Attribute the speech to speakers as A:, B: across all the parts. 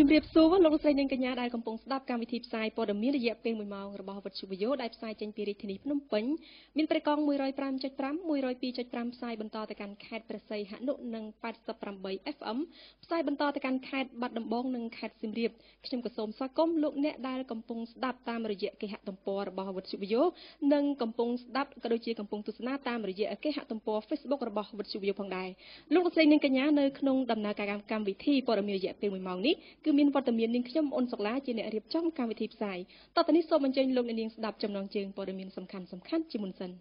A: ជំរាបសួរលោកស្រីនាងកញ្ញាដែលកំពុងស្ដាប់កម្មវិធីផ្សាយព័ត៌មានរយៈពេល1ម៉ោងរបស់វិទ្យុ VAYO ដែលផ្សាយចេញពីរាជធានីភ្នំពេញមានប្រេកង់ 105.5 102.5 ផ្សាយបន្តទៅកាន់ខេត្តព្រះសីហនុនិង88 FM ផ្សាយបន្តទៅកាន់ខេត្តបាត់ដំបងនិងខេត្តសៀមរាបខ្ញុំក៏សូមស្វាគមន៍លោកអ្នកដែលកំពុងស្ដាប់តាមរយៈគេហទំព័ររបស់វិទ្យុ VAYO និងកំពុងស្ដាប់ក៏ដូចជាកំពុងទស្សនាតាមរយៈគេហទំព័រ Facebook របស់វិទ្យុ VAYO ផងដែរលោកស្រីនាងកញ្ញានៅក្នុងដំណើរការកម្មវិធីព័ត៌មានរយៈពេល1ម៉ោងនេះគឺមានវត្តមាននាងខ្ញុំអូនសុកឡាជាអ្នករៀបចំកម្មវិធីផ្សាយតទៅនេះសូមអញ្ជើញលោកអ្នកនាងស្ដាប់ចំណងជើងព័ត៌មានសំខាន់ជាមុនសិន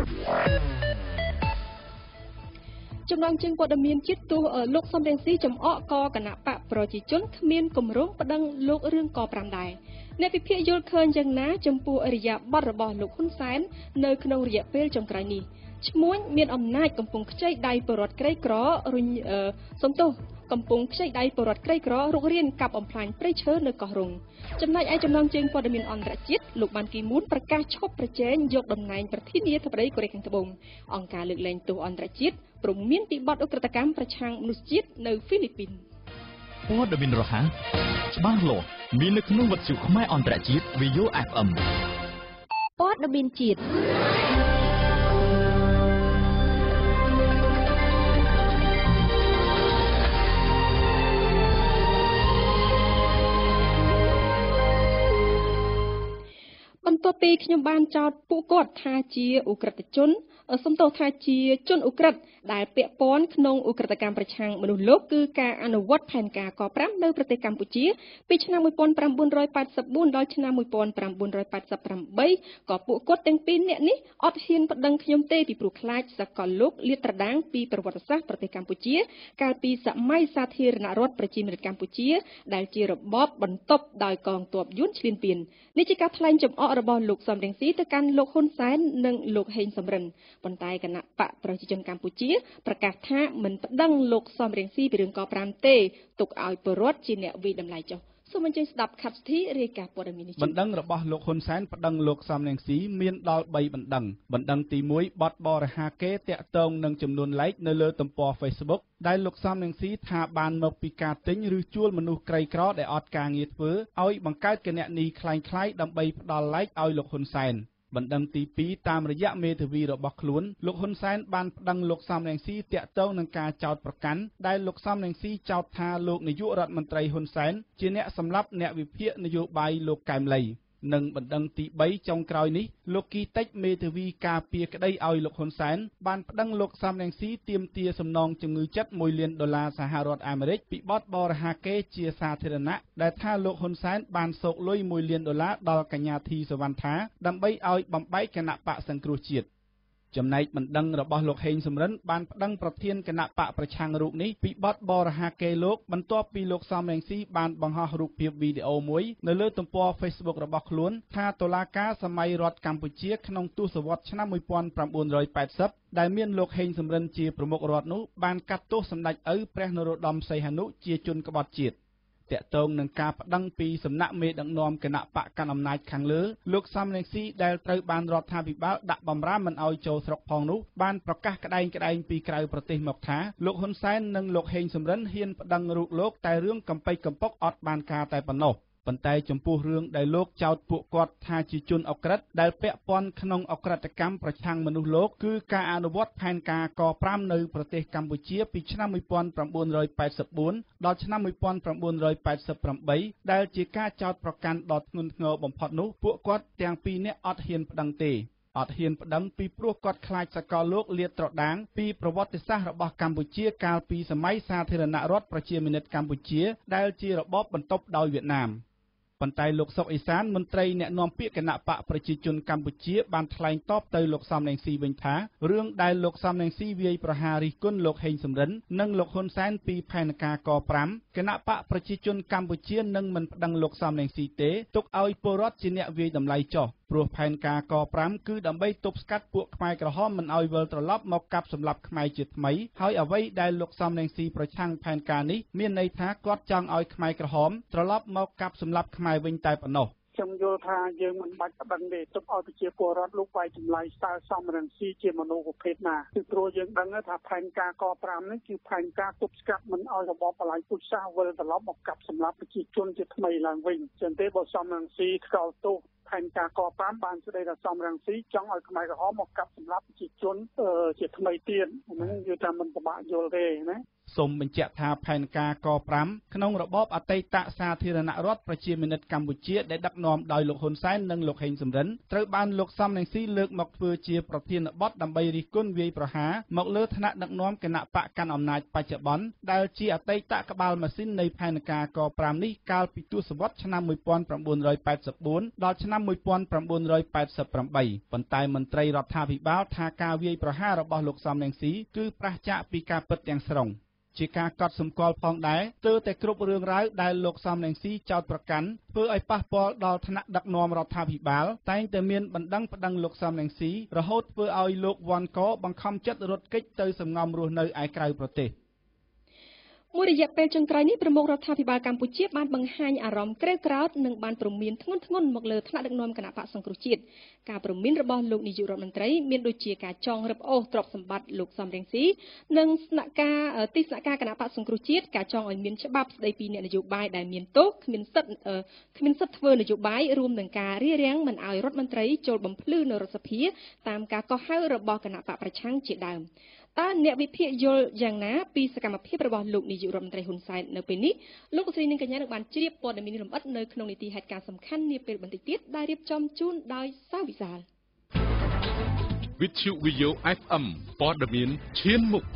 A: ចំណងជើងព័ត៌មានជាតិទោះលោកសំរងស៊ីចំអកកគណៈបកប្រជាជនគ្មានគម្រោងប្តឹងលោករឿងក5ដែរអ្នកវិភាគយល់ឃើញយ៉ាងណាចំពោះអរិយាប័ត្ររបស់លោកហ៊ុនសែននៅក្នុងរយៈពេលចុងក្រោយនេះឈ្មួញមានអំណាចកំពុងខ្ចីដៃពលរដ្ឋក្រីក្រកំពុងខ្ចីដៃពលរដ្ឋក្រីក្ររុករានកាប់បំផ្លាញព្រៃឈើនៅកោះរុងចំណែកឯចំណងជើងព័ត៌មានអន្តរជាតិលោកបានគីមូនប្រកាសឈប់ប្រជែងយកតំណែងប្រធានាធិបតីកូរ៉េខាងត្បូងអង្គការលើកលែងទោសអន្តរជាតិព្រមមានពីបទឧក្រិដ្ឋកម្មប្រឆាំងមនុស្សជាតិនៅហ្វីលីពីន
B: ព័ត៌មានរហ័សច្បាស់លាស់មាននៅក្នុងវិទ្យុខ្មែរអន្តរជាតិ VAYO FM
C: ព័ត៌មានជាតិ
A: បន្ទាប់ពីខ្ញុំបានចោទពួកគាត់ថាជាឧក្រិដ្ឋជនសំទោសថាជាជនឧក្រិដ្ឋដែលពាក់ព័ន្ធក្នុងឧក្រិដ្ឋកម្មប្រឆាំងមនុស្សលោកគឺការអនុវត្តផែនការក5នៅប្រទេសកម្ពុជាពីឆ្នាំ1984ដល់ឆ្នាំ1988ក៏ពួកគាត់ទាំងពីរនាក់នេះអត់ហ៊ានប្តឹងខ្ញុំទេពីព្រោះខ្លាចសកលលោកលាតត្រដាងពីប្រវត្តិសាស្ត្រប្រទេសកម្ពុជាកាលពីសម័យសាធារណរដ្ឋប្រជាមានិតកម្ពុជាដែលជារបបបន្ទាប់ដោយកងទ័ពយួនឈ្លានពាននេះជាការថ្លែងចំអករបស់លោកសំរងស៊ីទៅកាន់លោកហ៊ុនសែននិងលោកហេងសំរិនប៉ុន្តែគណៈបកប្រជាជនកម្ពុជាប្រកាសថាមិនប្តឹងលោកសំរងស៊ីពីរឿងក5ទេទុកឲ្យពលរដ្ឋជាអ្នកវិយតម្លៃចុះសូមអញ្ជើញស្ដាប់ខាត់ស្ធីរាយការណ៍ព័ត៌មាននេះ
D: បណ្ដឹងរបស់លោកហ៊ុនសែនប្តឹងលោកសំរងស៊ីមានដល់3បណ្ដឹងទី1បទបរិហាកេតាក់ទងនឹងចំនួន like នៅលើទំព័រ Facebook ដែលលោកសំរងស៊ីថាបានមកពីការទិញឬជួលមនុស្សក្រីក្រដែលអត់ការងារធ្វើឲ្យបង្កើតគណនីคล้ายៗដើម្បីផ្ដល់ like ឲ្យលោកហ៊ុនសែនបណ្ដឹងទី2តាមរយៈមេធាវីរបស់ខ្លួនលោកហ៊ុនសែនបានប្តឹងលោកសំរងស៊ីតាក់ទងនឹងការចោទប្រកាន់ដែលលោកសំរងស៊ីចោទថាលោកនាយករដ្ឋមន្ត្រីហ៊ុនសែនជាអ្នកសម្លាប់អ្នកវិភាគនយោបាយលោកកែមលីនិងបណ្ដឹងទី3ចុងក្រោយនេះលោកគីតិចមេធាវីការពារក្តីឲ្យលោកហ៊ុនសែនបានប្តឹងលោកសំរងស៊ីទាមទារសំណងជំងឺចិត្ត$1លានសហរដ្ឋអាមេរិកពីបទបរិហាកេជាសាធារណៈដែលថាលោកហ៊ុនសែនបានសោកលុយ$1លានដល់កញ្ញាធីសវណ្ណថាដើម្បីឲ្យបំបែកគណៈបកសង្គ្រោះជាតិចំណែកបណ្ដឹងរបស់លោកហេងសំរិនបានប្តឹងប្រធានគណៈបកប្រឆាំងរូបនេះពីបទបរិហាកេលោកបន្ទាប់ពីលោកសំរងស៊ីបានបង្ហោះរូបភាពវីដេអូមួយនៅលើទំព័រ Facebook របស់ខ្លួនថាតុលាការសម័យរដ្ឋកម្ពុជាក្នុងទសវត្សរ៍ឆ្នាំ1980ដែលមានលោកហេងសំរិនជាប្រមុខរដ្ឋនោះបានកាត់ទោសសម្ដេចឪព្រះនរោត្តមសីហនុជាជនក្បត់ជាតិតាក់ទងនឹងការប្តឹងពីសំណាក់មេដឹកនាំគណៈបកកណ្ដាលអំណាចខាងលើលោកសំរងស៊ីដែលត្រូវបានរដ្ឋាភិបាលដាក់បម្រាមមិនឲ្យចូលស្រុកផងនោះបានប្រកាសក្តែងពីក្រៅប្រទេសមកថាលោកហ៊ុនសែននិងលោកហេងសំរិនហ៊ានប្តឹងរូបលោកតែរឿងកំពេចកំពុកអត់បានការតែប៉ុណ្ណោះប៉ុន្តែចំពោះរឿងដែលលោកចោទពួកគាត់ថាជាជនអក្រិតដែលពាក់ព័ន្ធក្នុងអក្រិតកម្មប្រឆាំងមនុស្សលោកគឺការអនុវត្តផែនការក5នៅប្រទេសកម្ពុជាពីឆ្នាំ1984ដល់ឆ្នាំ1988ដែលជាការចោទប្រកាន់ដ៏ធ្ងន់ធ្ងរបំផុតនោះពួកគាត់ទាំងពីរនាក់អត់ហ៊ានប្តឹងទេអត់ហ៊ានប្តឹងពីព្រោះគាត់ខ្លាចសកលលោកលាតត្រដាងពីប្រវត្តិសាស្ត្ររបស់កម្ពុជាកាលពីសម័យសាធារណរដ្ឋប្រជាមានិតកម្ពុជាដែលជារបបបន្ទាប់ដោយវៀតណាមប៉ុន្តែលោកសុកអេសានមន្ត្រីអ្នកនាំពាក្យគណៈបកប្រជាជនកម្ពុជាបានថ្លែងតបទៅលោកសំរងស៊ីវិញថារឿងដែលលោកសំរងស៊ីវាយប្រហាររិះគន់លោកហេងសំរិននិងលោកហ៊ុនសែនពីផែនការក5គណៈបកប្រជាជនកម្ពុជានឹងមិនប្តឹងលោកសំរងស៊ីទេទុកឲ្យពលរដ្ឋជាអ្នកវាយតម្លៃចោះព្រោះផែនការក5គឺដើម្បីទប់ស្កាត់ពួកខ្មែរក្រហមមិនឲ្យវិលត្រឡប់មកកាប់សម្លាប់ខ្មែរជាថ្មីហើយអ្វីដែលលោកសំរងស៊ីប្រឆាំងផែនការនេះមានន័យថាគាត់ចង់ឲ្យខ្មែរក្រហមត្រឡប់មកកាប់សម្លាប់ខ្មែរវិញតែប៉ុណ្ណោះ
E: ខ្ញុំយល់ថាយើងមិនបាច់ប្តឹងទេទុកឲ្យប្រជាពលរដ្ឋលោកវាយចម្លៃតើសំរងស៊ីជាមនុស្សប្រភេទណាគឺព្រោះយើងដឹងថាផែនការក5នេះគឺផែនការទប់ស្កាត់មិនឲ្យរបបបល្ល័ង្កពូជសាសន៍វិលត្រឡប់មកកាប់សម្លាប់ប្រជាជនជាថ្មីឡើងវិញចឹងទេបើសំរងស៊ីថ្កោលទោសផែនការក5បានស្ដីថាសំរងស៊ីចង់ឲ្យខ្មែរក្រហមមកកាប់សម្លាប់ប្រជាជនជាថ្មីទៀតហ្នឹងគឺថាមិនពិបាកយល់ទេណា
D: សូមបញ្ជាក់ថាផែនការក5ក្នុងរបបអតីតសាធារណរដ្ឋប្រជាមានិតកម្ពុជាដែលដឹកនាំដោយលោកហ៊ុនសែននិងលោកហេងសំរិនត្រូវបានលោកសំរងស៊ីលើកមកធ្វើជាប្រធានបទដើម្បីរិះគន់វាយប្រហារមកលើឋានៈដឹកនាំគណៈបកកាន់អំណាចបច្ចុប្បន្នដែលជាអតីតក្បាលម៉ាស៊ីននៃផែនការក5នេះកាលពីទសវត្សរ៍ឆ្នាំ1984ដល់ឆ្នាំ1988ប៉ុន្តែមន្ត្រីរដ្ឋាភិបាលថាការវាយប្រហាររបស់លោកសំរងស៊ីគឺប្រឆាចពីការពិតទាំងស្រុងជាការកត់សម្គាល់ផងដែរទើបតែគ្រប់រឿងរ៉ាវដែលលោកសំរងស៊ីចោទប្រកាន់ធ្វើឲ្យប៉ះពាល់ដល់ឋានៈដឹកនាំរដ្ឋាភិបាលតែងតែមានបណ្ដឹងប្តឹងលោកសំរងស៊ីរហូតធ្វើឲ្យលោកវ៉ាន់កបង្ខំចិត្តរត់គេចទៅសំងំរស់នៅឯក្រៅប្រទេសមួយរយៈពេលចុងក្រោយនេះប្រមុខរដ្ឋាភិបាលកម្ពុជាបានបង្ហាញអារម្មណ៍ក្រេវក្រោធនិងបានព្រមានធ្ងន់ធ្ងរមកលើថ្នាក់ដឹកនាំគណៈបកសង្គ្រោះជាតិការព្រមានរបស់លោកនាយករដ្ឋមន្ត្រីមានដូចជាការចងរឹបអូសទ្រព្យសម្បត្តិលោកសំរងស៊ីនិងស្នាក់ការគណៈបកសង្គ្រោះជាតិការចងឲ្យមានច្បាប់ស្ដីពីអ្នកនយោបាយដែលមានទោសគ្មានសិទ្ធិធ្វើនយោបាយរួមនឹងការរារាំងមិនឲ្យរដ្ឋមន្ត្រីចូលបំភ្លឺនៅរដ្ឋសភាតាមការកោះហៅរបស់គណៈបកប្រឆាំងជាដើមតើអ្នកវិភាគយល់យ៉ាងណាពីសកម្មភាពរបស់លោកនាយករដ្ឋមន្ត្រីហ៊ុនសែននៅពេលនេះលោកស្រីនិងកញ្ញានឹងបានជ្រាបព័ត៌មានលម្អិតនៅក្នុងនីតិហេតុការណ៍សំខាន់នាពេលបន្តិចទៀតដែលរៀបចំជូនដោយសាវិសាល
F: វិទ្យុ VAYO FM ព័ត៌មានឈានមុខ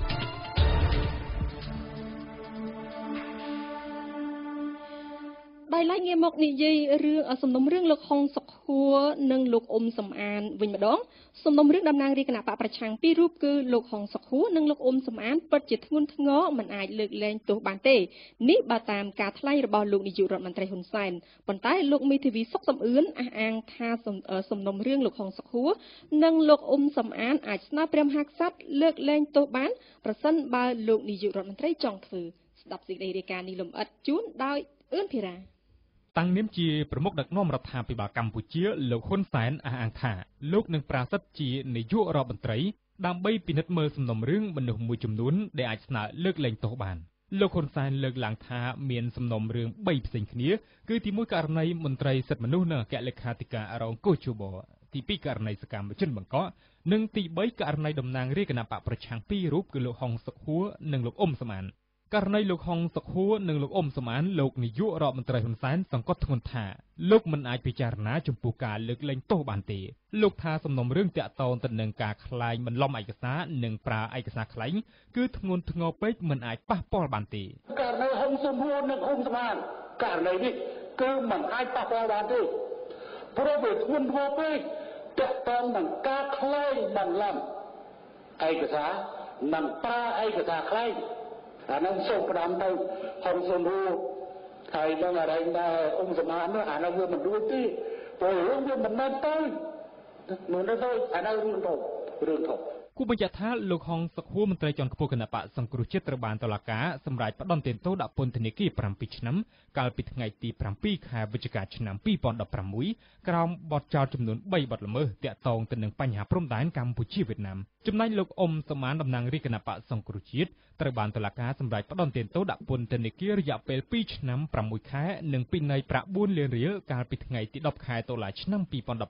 A: ដោយឡែកងាកមកនិយាយរឿងសំណុំរឿងលោកហុងសុខួរនិងលោកអ៊ុំសំអានវិញម្ដងសំណុំរឿងតំណាងរាជគណៈបកប្រឆាំងពីររូបគឺលោកហុងសុខួរនិងលោកអ៊ុំសំអានពិតជាធ្ងន់ធ្ងរមិនអាចលើកលែងទោសបានទេនេះបើតាមការថ្លែងរបស់លោកនាយករដ្ឋមន្ត្រីហ៊ុនសែនប៉ុន្តែលោកមេធាវីសុកសំអឿនអះអាងថាសំណុំរឿងលោកហុងសុខួរនិងលោកអ៊ុំសំអានអាចស្នើព្រះមហាក្សត្រលើកលែងទោសបានប្រសិនបើលោកនាយករដ្ឋមន្ត្រីចង់ធ្វើស្ដាប់សេចក្តីរាយការណ៍នេះលម្អិតជូនដោយអឿនភិរា
B: តាំងនាមជាប្រមុខដឹកនាំរដ្ឋាភិបាលកម្ពុជាលោកហ៊ុនសែនអះអាងថាលោកនឹងប្រាស្រ័យជានាយករដ្ឋមន្ត្រីដើម្បីពិនិត្យមើលសំណុំរឿងមនុស្សមួយចំនួនដែលអាចស្នើលើកលែងទោសបានលោកហ៊ុនសែនលើកឡើងថាមានសំណុំរឿង3ផ្សេងគ្នាគឺទី1ករណីមន្ត្រីសិទ្ធិមនុស្សនិងអគ្គលេខាធិការរងកោះជបទី2ករណីសកម្មជនបង្កកនិងទី3ករណីតំណាងរាជគណៈបកប្រឆាំងពីររូបគឺលោកហុងសុខួរនិងលោកអ៊ុំសំអានករណីលោកហុងសុខួរនិងលោកអ៊ុំសំអានលោកនាយករដ្ឋមន្ត្រីហ៊ុនសែនសង្កត់ធ្ងន់ថាលោកមិនអាចពិចារណាចំពោះការលើកលែងទោសបានទេលោកថាសំណុំរឿងតាក់ទងទៅនឹងការក្លែងបន្លំឯកសារនិងប្រើឯកសារក្លែងគឺធ្ងន់ធ្ងរពេកមិនអាចប៉ះពាល់បានទេ
G: ករណីហុងសុខួរនិងអ៊ុំសំអានករណីនេះគឺមិនអាចប៉ះពាល់បានទេព្រោះវាធ្ងន់ធ្ងរពេកតាក់ទងនឹងការក្លែងបន្លំឯកសារនិងប្រើឯកសារក្លែងអានឹងសូមផ្ដាំទៅហុងសុខួរហើយនឹងអរិញដែរអ៊ុំសំអាននោះអានឹងវាមិនរួចទេព្រោះរឿងវាមិនមែនទៅមិនទៅអានឹងរឿងធំ
B: គូបញ្ជាក់ថាលោកហុងសុខួរមន្ត្រីជាន់ខ្ពស់គណៈបកសង្គ្រោះជាតិត្រូវបានតុលាការសម្រេចផ្តន្ទាទោសដាក់ពន្ធនាគារ7ឆ្នាំកាលពីថ្ងៃទី7ខែវិច្ឆិកាឆ្នាំ2016ក្រោមបទចោទចំនួន3បទល្មើសទាក់ទងទៅនឹងបញ្ហាព្រំដែនកម្ពុជាវៀតណាមចំណែកលោកអ៊ុំសំអានតំណាងរាជគណៈបកសង្គ្រោះជាតិត្រូវបានតុលាការសម្រេចផ្តន្ទាទោសដាក់ពន្ធនាគាររយៈពេល2ឆ្នាំ6ខែនិងពិន័យប្រាក់4លានរៀលកាលពីថ្ងៃទី10ខែតុលាឆ្នាំ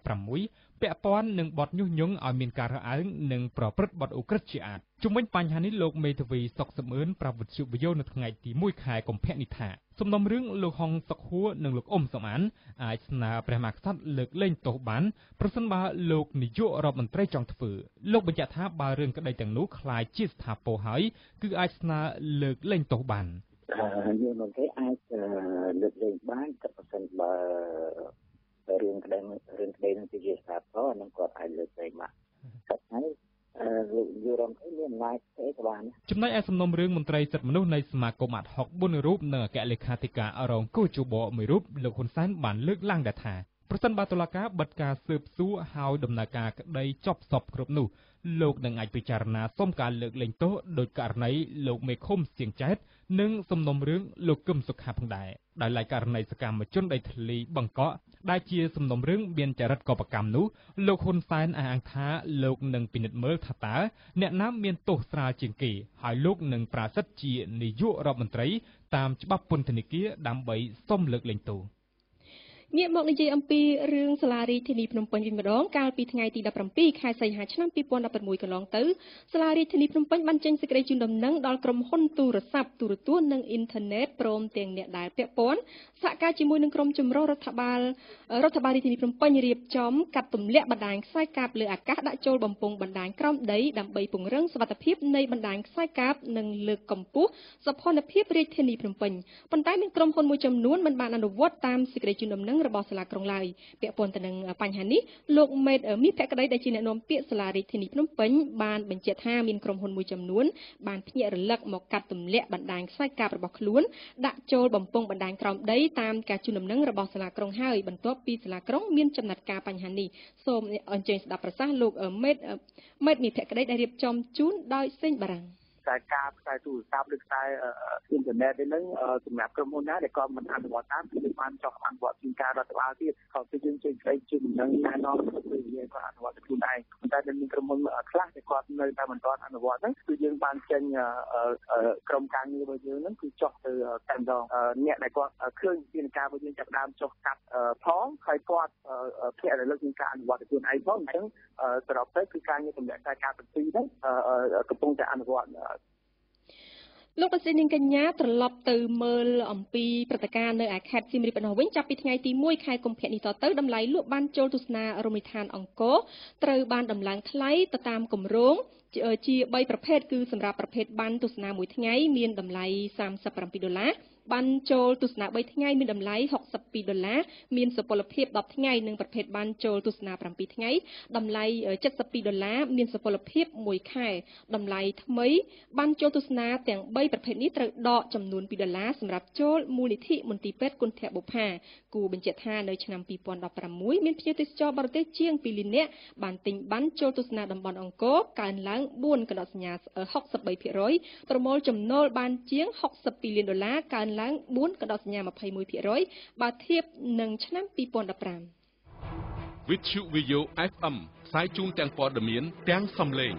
B: 2016ពាក់ព័ន្ធនឹងបទញុះញង់ឲ្យមានការរើសអើងនិងប្រព្រឹត្តបទឧក្រិដ្ឋជាអាតជុំវិញបញ្ហានេះលោកមេធាវីសុកសំអឿនប្រាប់វិទ្យុ VAYO នៅថ្ងៃទី1ខែកុម្ភៈនេះថាសំណុំរឿងលោកហុងសុខួរនិងលោកអ៊ុំសំអានអាចស្នើព្រះមហាក្សត្រលើកលែងទោសបានប្រសិនបើលោកនាយករដ្ឋមន្ត្រីចង់ធ្វើលោកបញ្ជាក់ថាបើរឿងក្តីទាំងនោះคล้ายជាស្ថាពរហើយគឺអាចស្នើលើកលែងទោសបាន
H: យើងមិនទេអាចលើកលែងបានតែប្រសិនបើរឿងក្តីនឹងជាស្ថាពរនឹងគាត់អាចលើកលែងបានហើយលោកនាយករដ្ឋមន្ត្រីមានអំណាចទេក៏បាន
B: ចំណែកឯសំណុំរឿងមន្ត្រីសិទ្ធិមនុស្សនៃសមាគមអាត់ហុក4រូបនិងអគ្គលេខាធិការរងកោះជបមួយរូបលោកហ៊ុនសែនបានលើកឡើងដែរថាប្រសិនបើតុលាការបិទការស៊ើបសួរហើយដំណើរការក្តីចប់សពគ្រប់នោះលោកនឹងអាចពិចារណាសុំការលើកលែងទោសដោយករណីលោកមេឃុំសៀងចែតនិងសំណុំរឿងលោកគឹមសុខាផងដែរដោយឡែកករណីសកម្មជនដីធ្លីបង្កក់ដែលជាសំណុំរឿងមានចរិតកបកម្មនោះលោកហ៊ុនសែនអះអាងថាលោកនឹងពិនិត្យមើលថាតើអ្នកណាមានទោសស្រាលជាងគេហើយលោកនឹងប្រាស្រ័យជានាយករដ្ឋមន្ត្រីតាមច្បាប់ពន្ធនាគារដើម្បីសុំលើកលែងទោស
A: ងាកមកនិយាយអំពីរឿងសាលារាជធានីភ្នំពេញវិញម្ដងកាលពីថ្ងៃទី17ខែសីហាឆ្នាំ2016កន្លងទៅសាលារាជធានីភ្នំពេញបានចេញសេចក្តីជូនដំណឹងដល់ក្រុមហ៊ុនទូរស័ព្ទទូរទស្សន៍និងអ៊ីនធឺណិតព្រមទាំងអ្នកដែលពាក់ព័ន្ធសហការជាមួយនឹងក្រុមជំរុះរដ្ឋបាលរាជធានីភ្នំពេញរៀបចំកាត់ទម្លាក់បណ្ដាញខ្សែកាបលើអាកាសដាក់ចូលបំពង់បណ្ដាញក្រោមដីដើម្បីពង្រឹងសុវត្ថិភាពនៃបណ្ដាញខ្សែកាបនិងលើកកម្ពស់សោភ័ណភាពរាជធានីភ្នំពេញប៉ុន្តែមានក្រុមហ៊ុនមួយចំនួនមិនបានអនុវត្តតាមសេចក្តីជូនដំណឹងរបស់សាលាក្រុងឡើយពាក់ព័ន្ធទៅនឹងបញ្ហានេះលោកមេតមាសភក្តីដែលជាអ្នកនាំពាក្យសាលារាជធានីភ្នំពេញបានបញ្ជាក់ថាមានក្រុមហ៊ុនមួយចំនួនបានភ្ញាក់រលឹកមកកាត់ទម្លាក់បណ្ដាញខ្សែកាបរបស់ខ្លួនដាក់ចូលបំពង់បណ្ដាញក្រោមដីតាមការជូនដំណឹងរបស់សាលាក្រុងហើយបន្ទាប់ពីសាលាក្រុងមានចំណាត់ការបញ្ហានេះសូមអញ្ជើញស្ដាប់ប្រសាសន៍លោកមេតមាសភក្តីដែលរៀបចំជូនដោយសេងបារាំង
I: ខ្សែកាបខ្សែទូរស័ព្ទឬខ្សែអ៊ីនធឺណិតនេះនឹងសម្រាប់ក្រុមហ៊ុនណាដែលគាត់មិនអនុវត្តតាមគឺបានចុះអនុវត្តជាការរដ្ឋបាលទៀតហើយគឺយើងចេញស្ដីជូនដំណឹងណែនាំគឺយើងគាត់អនុវត្តខ្លួនឯងប៉ុន្តែមានក្រុមហ៊ុនខ្លះដែលគាត់នៅតែមិនទាន់អនុវត្តហ្នឹងគឺយើងបានចេញក្រុមការងាររបស់យើងហ្នឹងគឺចុះទៅតែម្ដងអ្នកដែលគាត់ឃើញពីការរបស់យើងចាប់ដើមចុះកាត់ផងហើយគាត់ភ្នាក់រលឹកនឹងការអនុវត្តខ្លួនឯងផងអញ្ចឹងសរុបទៅគឺការងារទម្លាក់ខ្សែកាបទាំងពីរហ្នឹងកំពុងតែអនុវត្ត
A: លោកប្រសិទ្ធនាងកញ្ញាត្រឡប់ទៅមើលអំពីព្រឹត្តិការណ៍នៅឯខេត្តសៀមរាបនោះវិញចាប់ពីថ្ងៃទី1ខែកុម្ភៈនេះតទៅតម្លៃលក់បានចូលទស្សនារមណីយដ្ឋានអង្គរត្រូវបានដំឡើងថ្លៃទៅតាមគម្រោងជា3ប្រភេទគឺសម្រាប់ប្រភេទបានទស្សនាមួយថ្ងៃមានតម្លៃ$37បានចូលទស្សនា3ថ្ងៃមានតម្លៃ$62មានសុពលភាព10ថ្ងៃនិងប្រភេទបានចូលទស្សនា7ថ្ងៃតម្លៃ$72មានសុពលភាព1ខែតម្លៃថ្មីបានចូលទស្សនាទាំង3ប្រភេទនេះត្រូវដកចំនួន$2សម្រាប់ចូលមូលនិធិមន្ទីរពេទ្យគុណធបុប្ផាគូបញ្ជាក់ថានៅឆ្នាំ2016មានភ្ញៀវទេសចរបរទេសជាង2លាននាក់បានទិញបានចូលទស្សនាតំបន់អង្គរកើនឡើង4កណ្ដោសញ្ញា63%ប្រមូលចំណូលបានជាង$62លានកើនឡើង4កណ្ដោសញ្ញា21%បើធៀបនឹងឆ្នាំ2015
F: វិទ្យុ VAYO FM ផ្សាយជូនទាំងព័ត៌មានទាំងសំឡេង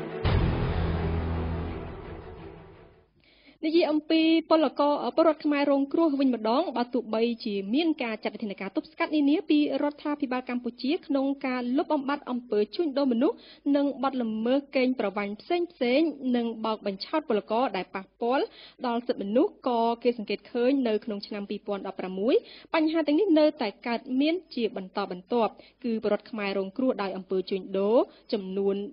A: និយាយអំពីពលរដ្ឋខ្មែររងគ្រោះវិញម្ដងបើទោះបីជាមានការចាត់វិធានការទប់ស្កាត់នានាពីរដ្ឋាភិបាលកម្ពុជាក្នុងការលុបបំបាត់អំពើជួញដូរមនុស្សនិងបទល្មើសកេងប្រវ័ញ្ចផ្សេងនិងបោកបញ្ឆោតពលករដែលប៉ះពាល់ដល់សិទ្ធិមនុស្សក៏គេសង្កេតឃើញនៅក្នុងឆ្នាំ2016បញ្ហាទាំងនេះនៅតែកើតមានជាបន្តបន្ទាប់គឺពលរដ្ឋខ្មែររងគ្រោះដោយអំពើជួញដូរចំនួន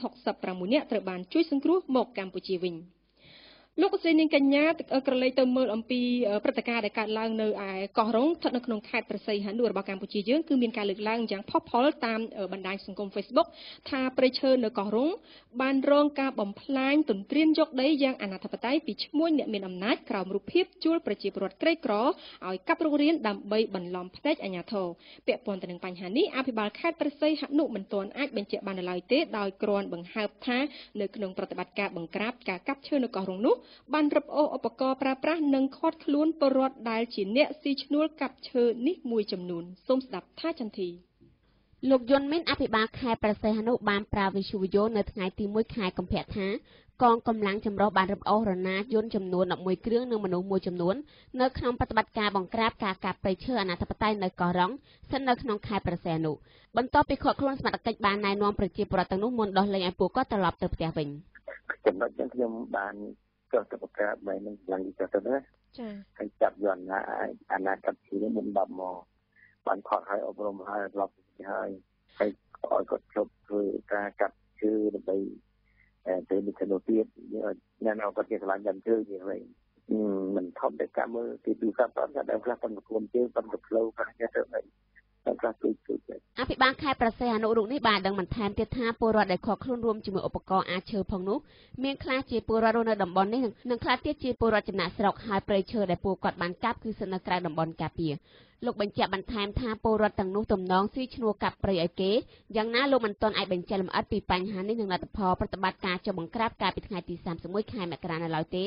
A: 366នាក់ត្រូវបានជួយសង្គ្រោះមកកម្ពុជាវិញលោកស្រីនាងកញ្ញាក្រឡេកទៅមើលអំពីព្រឹត្តិការណ៍ដែលកើតឡើងនៅឯកោះរ៉ុងស្ថិតនៅក្នុងខេត្តព្រះសីហនុរបស់កម្ពុជាយើងគឺមានការលើកឡើងយ៉ាងផុសផុលតាមបណ្ដាញសង្គម Facebook ថាព្រៃឈើនៅកោះរ៉ុងបានរងការបំផ្លាញទន្ទ្រានយកដីយ៉ាងអនាធិបតេយ្យពីឈ្មួញអ្នកមានអំណាចក្រោមរូបភាពជួលប្រជាពលរដ្ឋក្រីក្រឲ្យកាប់រុករានដើម្បីបន្លំភ្នែកអាជ្ញាធរពាក់ព័ន្ធទៅនឹងបញ្ហានេះអភិបាលខេត្តព្រះសីហនុមិនទាន់អាចបញ្ជាក់បាននៅឡើយទេដោយគ្រាន់បង្ហើបថានៅក្នុងប្រតិបត្តិការបង្ក្រាបការកាប់ឈើនៅកោះរ៉ុងនោះបានរឹបអូសឧបករណ៍ប្រើប្រាស់និងឃាត់ខ្លួនពលរដ្ឋដែលជាអ្នកស៊ីឈ្នួលកាប់ឈើនេះមួយចំនួនសូមស្ដាប់ថាចន្ទធី
C: លោកយុនមានអភិបាលខេត្តព្រះសីហនុបានប្រាវិសុវយោនៅថ្ងៃទី1ខែកុម្ភៈថាកងកម្លាំងចម្រុះបានរឹបអូសរណាយន្តចំនួន11គ្រឿងនិងមនុស្សមួយចំនួននៅក្នុងប្រតិបត្តិការបង្ក្រាបការកាប់ព្រៃឈើអនាធិបតេយ្យនៅកោះរ៉ុងស្ថិតនៅក្នុងខេត្តព្រះសីហនុបន្ទាប់ពីឃាត់ខ្លួនសមត្ថកិច្ចបានណែនាំប្រជាពលរដ្ឋទាំងនោះមុនដោះលែងឲ្យពួកគាត់ត្រឡប់ទៅផ្ទះវិញ
I: ចំណុចនេះខ្ញុំបានចុះទៅប្រកាសបែបនឹងឡើងទៅទៅណាចា៎ហើយចាប់យន្តអាណាកាប់ឈើមុន10មកបានខកឲ្យអប់រំឲ្យឡប់ទៅហើយឲ្យគាត់ជប់ធ្វើការកាប់ឈើដើម្បីទៅនិយាយទៀតអ្នកnàoគាត់គេឆ្លាញ់ដល់ឈើនិយាយមិនធំតែកាប់មើលទីទូរស័ព្ទគាត់តែខ្លះប៉ុន្តែខ្លួនជើងប៉ុន្តែផ្លូវខ្លះចេះទៅ
C: អភិបាលខេត្តព្រះសីហនុរូបនេះបានដឹងបន្ថែមទៀតថាពលរដ្ឋដែលខកខ្លួនរួមជាមួយឧបករណ៍អាចឈើផងនោះមានខ្លះជាពលរដ្ឋរស់នៅតំបន់នេះនិងខ្លះទៀតជាពលរដ្ឋចំណាក់ស្រុកហើយព្រៃឈើដែលពួកគាត់បានកាប់គឺស្ថិតនៅក្រៅតំបន់ការពារលោកបញ្ជាក់បន្ថែមថាពលរដ្ឋទាំងនោះទំនងស៊ីឈ្នួលកាប់ព្រៃឲ្យគេយ៉ាងណាលោកមិនទាន់អាចបញ្ជាក់លម្អិតពីបញ្ហានេះនឹងលទ្ធផលប្រតិបត្តិការចុះបង្ក្រាបកាលពីថ្ងៃទី31ខែមករានៅឡើយទេ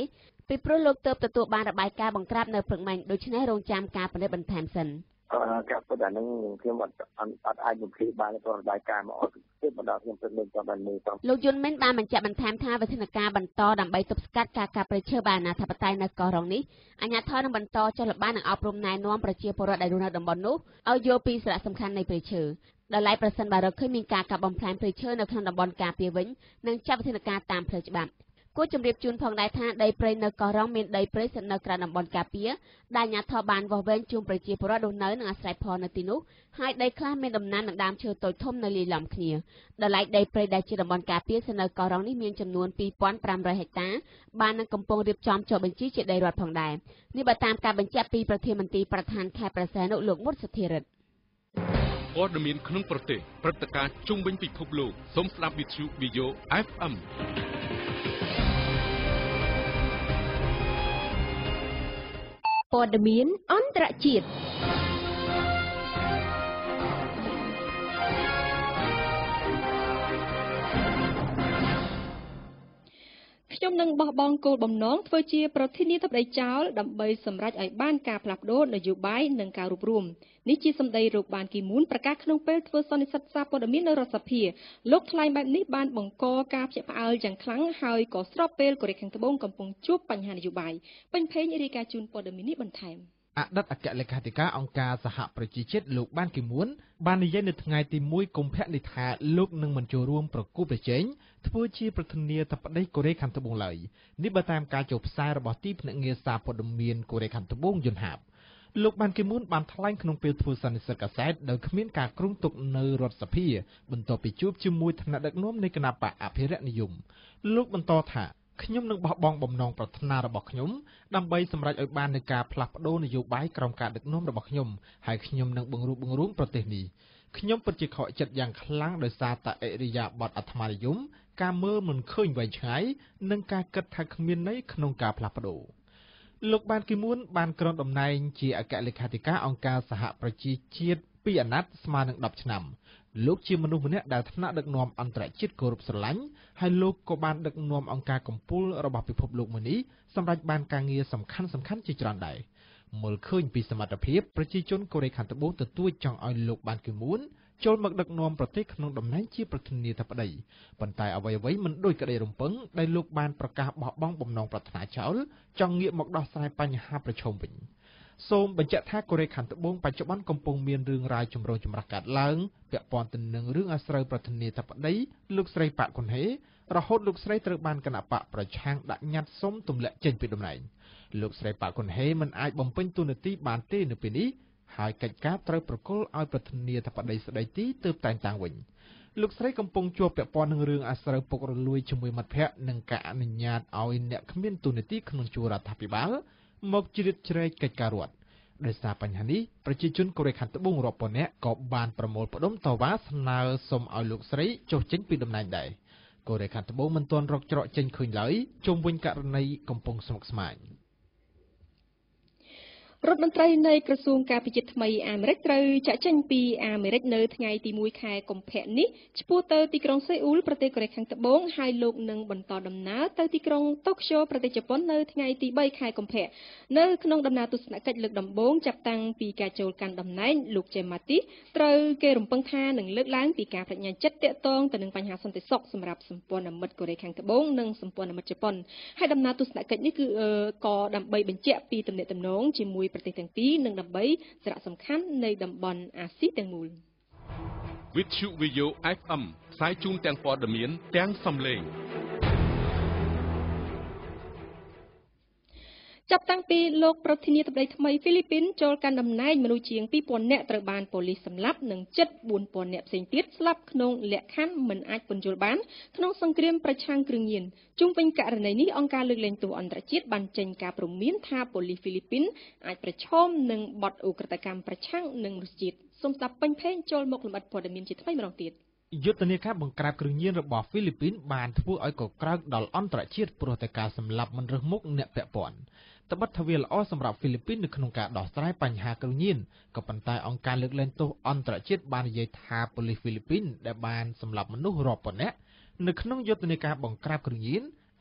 C: ពីព្រោះលោកទើបទទួលបានរបាយការណ៍បង្ក្រាបនៅព្រឹកមិញដូច្នេះរងចាំការពិនិត្យបន្ថែមសិន
I: ការពិតអានឹងខ្ញុំអត់អាចបំភ្លឺបានព្រោះរបាយការណ៍មកអត់ទេបណ្ដាខ្ញុំព្រឹកមិញក៏បានមើលផង
C: លោកយុនមិនបានបញ្ជាក់បន្ថែមថាវិធានការបន្តដើម្បីទប់ស្កាត់ការកាប់ព្រៃឈើបានអាណាធិបតេយ្យនៅកោះរងនេះអាជ្ញាធរនឹងបន្តចុះល្បាតនិងអប់រំណែនាំប្រជាពលរដ្ឋដែលរស់នៅតំបន់នោះឲ្យយល់ពីសារៈសំខាន់នៃព្រៃឈើដោយឡែកប្រសិនបើរកឃើញមានការកាប់បំផ្លាញព្រៃឈើនៅក្នុងតំបន់ការពារវិញនឹងចាត់វិធានការតាមផ្លូវច្បាប់គួរជម្រាបជូនផងដែរថាដីព្រៃនៅកោះរងមានដីព្រៃស្ថិតនៅក្រៅតំបន់ការពារដែលអាជ្ញាធរបានវាស់វែងជូនប្រជាពលរដ្ឋរស់នៅនិងអាស្រ័យផលនៅទីនោះហើយដីខ្លះមានដំណាំនឹងដើមឈើតូចធំនៅលាយឡំគ្នាដោយឡែកដីព្រៃដែលជាតំបន់ការពារស្ថិតនៅកោះរងនេះមានចំនួន 2500 ហិកតាបាននឹងកំពុងរៀបចំចុះបញ្ជីជាដីរដ្ឋផងដែរនេះបើតាមការបញ្ជាក់ពីប្រធានមន្ត្រីប្រធានខេត្តព្រះសីហនុលោកមុតសុធិរិទ្ធ
F: ព័ត៌មានក្នុងប្រទេសព្រឹត្តិការណ៍ជុំវិញពិភពលោកសូមស្ដាប់វិទ្យុ VAYO FM
A: ព័ត៌មានអន្តរជាតិខ្ញុំនឹងបោះបង់គោលបំណងធ្វើជាប្រធានាធិបតីចោលដើម្បីសម្រេចឲ្យបានការផ្លាស់ប្ដូរនយោបាយនិងការរួបរวมនេះជាសម្ដីលោកបានគីមូនប្រកាសក្នុងពេលធ្វើសន្និសីទសារព័ត៌មាននៅរដ្ឋសភាលោកថ្លែងបែបនេះបានបង្កការភ្ញាក់ផ្អើលយ៉ាងខ្លាំងហើយក៏ស្របពេលកូរ៉េខាងត្បូងកំពុងជួបបញ្ហានយោបាយពេញភេងរាយការណ៍ជូនព័ត៌មាននេះបន្ថែម
B: អតីតអគ្គលេខាធិការអង្គការសហប្រជាជាតិលោកបានគីមួនបាននិយាយនៅថ្ងៃទី1កុម្ភៈនេះថាលោកនឹងមិនចូលរួមប្រគល់ប្រជែងធ្វើជាប្រធានាធិបតីកូរ៉េខាងត្បូងឡើយនេះបើតាមការចុះផ្សាយរបស់ទីភ្នាក់ងារសារព័ត៌មានកូរ៉េខាងត្បូងយុនហាបលោកបានគីមួនបានថ្លែងក្នុងពេលធ្វើសន្និសីទកាសែតដោយគ្មានការគ្រោងទុកនៅរដ្ឋសភាបន្ទាប់ពីជួបជាមួយថ្នាក់ដឹកនាំនៃគណបកអភិរក្សនិយមលោកបន្តថាខ្ញុំនឹងបោះបង់បំណងប្រាថ្នារបស់ខ្ញុំដើម្បីសម្រេចឲ្យបាននូវការផ្លាស់ប្ដូរនយោបាយក្រោមការដឹកនាំរបស់ខ្ញុំហើយខ្ញុំនឹងបង្រួបបង្រួមប្រទេសនេះខ្ញុំពិតជាខកចិត្តយ៉ាងខ្លាំងដោយសារតែអរិយាប័ត្រអាត្មានិយមការមើលមិនឃើញវែងឆ្ងាយនិងការគិតថាគ្មានន័យក្នុងការផ្លាស់ប្ដូរលោកបានគីមួនបានក្រងតំណែងជាអគ្គលេខាធិការអង្គការសហប្រជាជាតិ2អាណត្តិស្មើនឹង10ឆ្នាំលោកជាមនុស្សម្នាក់ដែលថ្នាក់ដឹកនាំអន្តរជាតិគោរពស្រឡាញ់ហើយលោកក៏បានដឹកនាំអង្គការកម្ពុជារបស់ពិភពលោកមួយនេះសម្រាប់បានការងារសំខាន់ជាច្រើនដែរមើលឃើញពីសមត្ថភាពប្រជាជនកូរ៉េខាងត្បូងទទួចចង់ឲ្យលោកបានគីមួនចូលមកដឹកនាំប្រទេសក្នុងតំណែងជាប្រធានាធិបតីប៉ុន្តែអ្វីៗមិនដូចក្តីរំពឹងដែលលោកបានប្រកាសបោះបង់បំណងប្រាថ្នាចោលចង់ងាកមកដោះស្រាយបញ្ហាប្រឈមវិញសូមបញ្ជាក់ថាកូរ៉េខាងត្បូងបច្ចុប្បន្នកំពុងមានរឿងរ៉ាវចម្រូងចម្រាសកើតឡើងពាក់ព័ន្ធទៅនឹងរឿងអាស្រូវប្រធានាធិបតីលោកស្រីប៉ាក់កុនហេរហូតលោកស្រីត្រូវបានគណៈបកប្រឆាំងដាក់ញត្តិសុំទម្លាក់ចេញពីតំណែងលោកស្រីប៉ាក់កុនហេមិនអាចបំពេញតួនាទីបានទេនៅពេលនេះហើយកិច្ចការត្រូវប្រគល់ឲ្យប្រធានាធិបតីស្ដីទីទើបតែងតាំងវិញលោកស្រីកំពុងជាប់ពាក់ព័ន្ធនឹងរឿងអាស្រូវពុករលួយជាមួយមិត្តភ័ក្តិនិងការអនុញ្ញាតឲ្យអ្នកគ្មានតួនាទីក្នុងជួររដ្ឋាភិបាលមកជ្រៀតជ្រែកកិច្ចការរដ្ឋដោយសារបញ្ហានេះប្រជាជនកូរ៉េខាងត្បូងរាប់ពាន់នាក់ក៏បានប្រមូលផ្ដុំតវ៉ាស្នើសុំឲ្យលោកស្រីចុះចេញពីតំណែងដែរកូរ៉េខាងត្បូងមិនទាន់រកច្រកចេញឃើញឡើយជុំវិញករណីកំពុងស្មុគស្មាញ
A: រដ្ឋមន្ត្រីនៃក្រសួងការពារជាតិថ្មីអាមេរិកត្រូវចាក់ចេញពីអាមេរិកនៅថ្ងៃទី1ខែកុម្ភៈនេះឆ្ពោះទៅទីក្រុងសេអ៊ូលប្រទេសកូរ៉េខាងត្បូងហើយលោកនឹងបន្តដំណើរទៅទីក្រុងតូក្យូប្រទេសជប៉ុននៅថ្ងៃទី3ខែកុម្ភៈនៅក្នុងដំណើរទស្សនកិច្ចលើកដំបូងចាប់តាំងពីការចូលកាន់តំណែងលោកជេម៉ាទីត្រូវគេរំពឹងថានឹងលើកឡើងពីការប្រាជ្ញាចិត្តទាក់ទងទៅនឹងបញ្ហាសន្តិសុខសម្រាប់សម្ព័ន្ធមិត្តកូរ៉េខាងត្បូងនិងសម្ព័ន្ធមិត្តជប៉ុនហើយដំណើរទស្សនកិច្ចនេះគឺក៏ដើម្បីបញ្ជាក់ពីទំនាក់ទំនងជាមួយប្រទេសទាំងពីរនិងដើម្បីសារៈសំខាន់នៃតំបន់អាស៊ីទាំងមូល
F: វិទ្យុ VAYO FM ផ្សាយជូនទាំងព័ត៌មានទាំងសំឡេង
A: ចាប់តាំងពីលោកប្រធានាធិបតីថ្មីហ្វីលីពីនចូលកាន់តំណែងមនុស្សជាង 2000 នាក់ត្រូវបានប៉ូលីសសម្លាប់និងជិត 4000 នាក់ផ្សេងទៀតស្លាប់ក្នុងលក្ខខណ្ឌមិនអាចពន្យល់បានក្នុងសង្គ្រាមប្រឆាំងគ្រឿងញៀនជុំវិញករណីនេះអង្គការលើកលែងទោសអន្តរជាតិបានចេញការព្រមានថាប៉ូលីសហ្វីលីពីនអាចប្រឈមនឹងបទឧក្រិដ្ឋកម្មប្រឆាំងនឹងមនុស្សជាតិសូមស្ដាប់ពេញភេងចូលមកលម្អិតព័ត៌មានជាថ្មីម្ដងទៀត
B: យុទ្ធនាការបង្ក្រាបគ្រឿងញៀនរបស់ហ្វីលីពីនបានធ្វើឲ្យកក្រើកដល់អន្តរជាតិព្រោះតែការសម្លាប់មិនរើសមុខអ្នកពាក់ព័ន្ធត្បិតថាវាល្អសម្រាប់ហ្វីលីពីននៅក្នុងការដោះស្រាយបញ្ហាគ្រឿងញៀនក៏ប៉ុន្តែអង្គការលើកលែងទោសអន្តរជាតិបាននិយាយថាប៉ូលីសហ្វីលីពីនដែលបានសម្លាប់មនុស្សរាប់ពាន់នាក់នៅក្នុងយុទ្ធនាការបង្ក្រាបគ្រឿងញៀន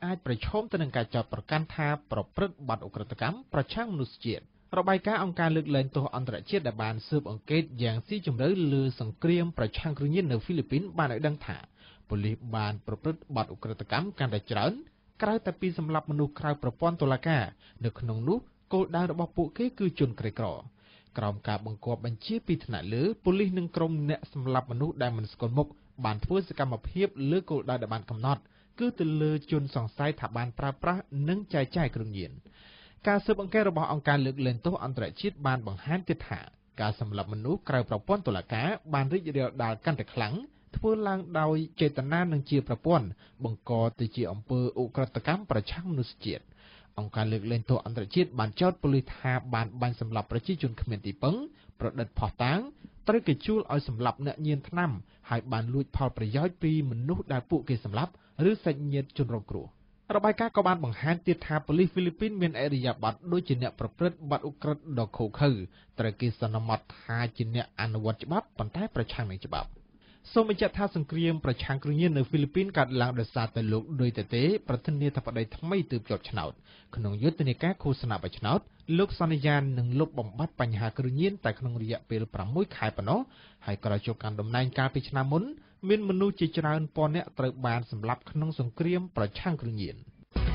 J: អាចប្រឈមទៅនឹងការចោទប្រកាន់ថាប្រព្រឹត្តបាតុក្រិតកម្មប្រឆាំងមនុស្សជាតិរបាយការណ៍អង្គការលើកលែងទោសអន្តរជាតិដែលបានស៊ើបអង្កេតយ៉ាងស៊ីជម្រៅលើសង្គ្រាមប្រឆាំងគ្រឿងញៀននៅហ្វីលីពីនបានឲ្យដឹងថាប៉ូលីសបានប្រព្រឹត្តបាតុក្រិតកម្មកាន់តែច្រើនក្រៅតែពីសម្លាប់មនុស្សក្រៅប្រព័ន្ធតុលាការនៅក្នុងនោះគោលដៅរបស់ពួកគេគឺជនក្រីក្រក្រោមការបង្គាប់បញ្ជាពីថ្នាក់លើប៉ូលីសនិងក្រុមអ្នកសម្លាប់មនុស្សដែលមិនស្គាល់មុខបានធ្វើសកម្មភាពលើគោលដៅដែលបានកំណត់គឺទៅលើជនសង្ស័យថាបានប្រើប្រាស់និងចែកចាយគ្រឿងញៀនការស៊ើបអង្កេតរបស់អង្គការលើកលែងទោសអន្តរជាតិបានបង្ហាញទៀតថាការសម្លាប់មនុស្សក្រៅប្រព័ន្ធតុលាការបានរីករាលដាលកាន់តែខ្លាំងធ្វើឡើងដោយចេតនានិងជាប្រព័ន្ធបង្កទៅជាអំពើឧក្រិដ្ឋកម្មប្រឆាំងមនុស្សជាតិអង្គការលើកលែងទោសអន្តរជាតិបានចោទប៉ូលីសថាបានបាញ់សម្លាប់ប្រជាជនគ្មានទីពឹងប្រឌិតភស្តុតាងត្រូវគេជួលឲ្យសម្លាប់អ្នកញៀនថ្នាំហើយបានលួចផលប្រយោជន៍ពីមនុស្សដែលពួកគេសម្លាប់ឬសាច់ញាតិជនរងគ្រោះរបាយការណ៍ក៏បានបង្ហាញទៀតថាប៉ូលីសហ្វីលីពីនមានឥរិយាបថដូចជាអ្នកប្រព្រឹត្តបាតុក្រិតដ៏ឃោរឃៅត្រូវគេសន្មត់ថាជាអ្នកអនុវត្តច្បាប់ប៉ុន្តែប្រឆាំងនឹងច្បាប់សូមបញ្ជាក់ថាសង្គ្រាមប្រឆាំងគ្រឿងញៀននៅហ្វីលីពីនកើតឡើងដោយសារតែលោកឌុយតេតេប្រធានាធិបតីថ្មីទើបជាប់ឆ្នោតក្នុងយុទ្ធនាការឃោសនាបោះឆ្នោតលោកសន្យានឹងលុបបំបាត់បញ្ហាគ្រឿងញៀនតែក្នុងរយៈពេល6ខែប៉ុណ្ណោះហើយក្រោយចូលកាន់តំណែងកាលពីឆ្នាំមុនមានមនុស្សជាច្រើនពាន់នាក់ត្រូវបានសម្លាប់ក្នុងសង្គ្រាមប្រឆាំងគ្រឿងញៀន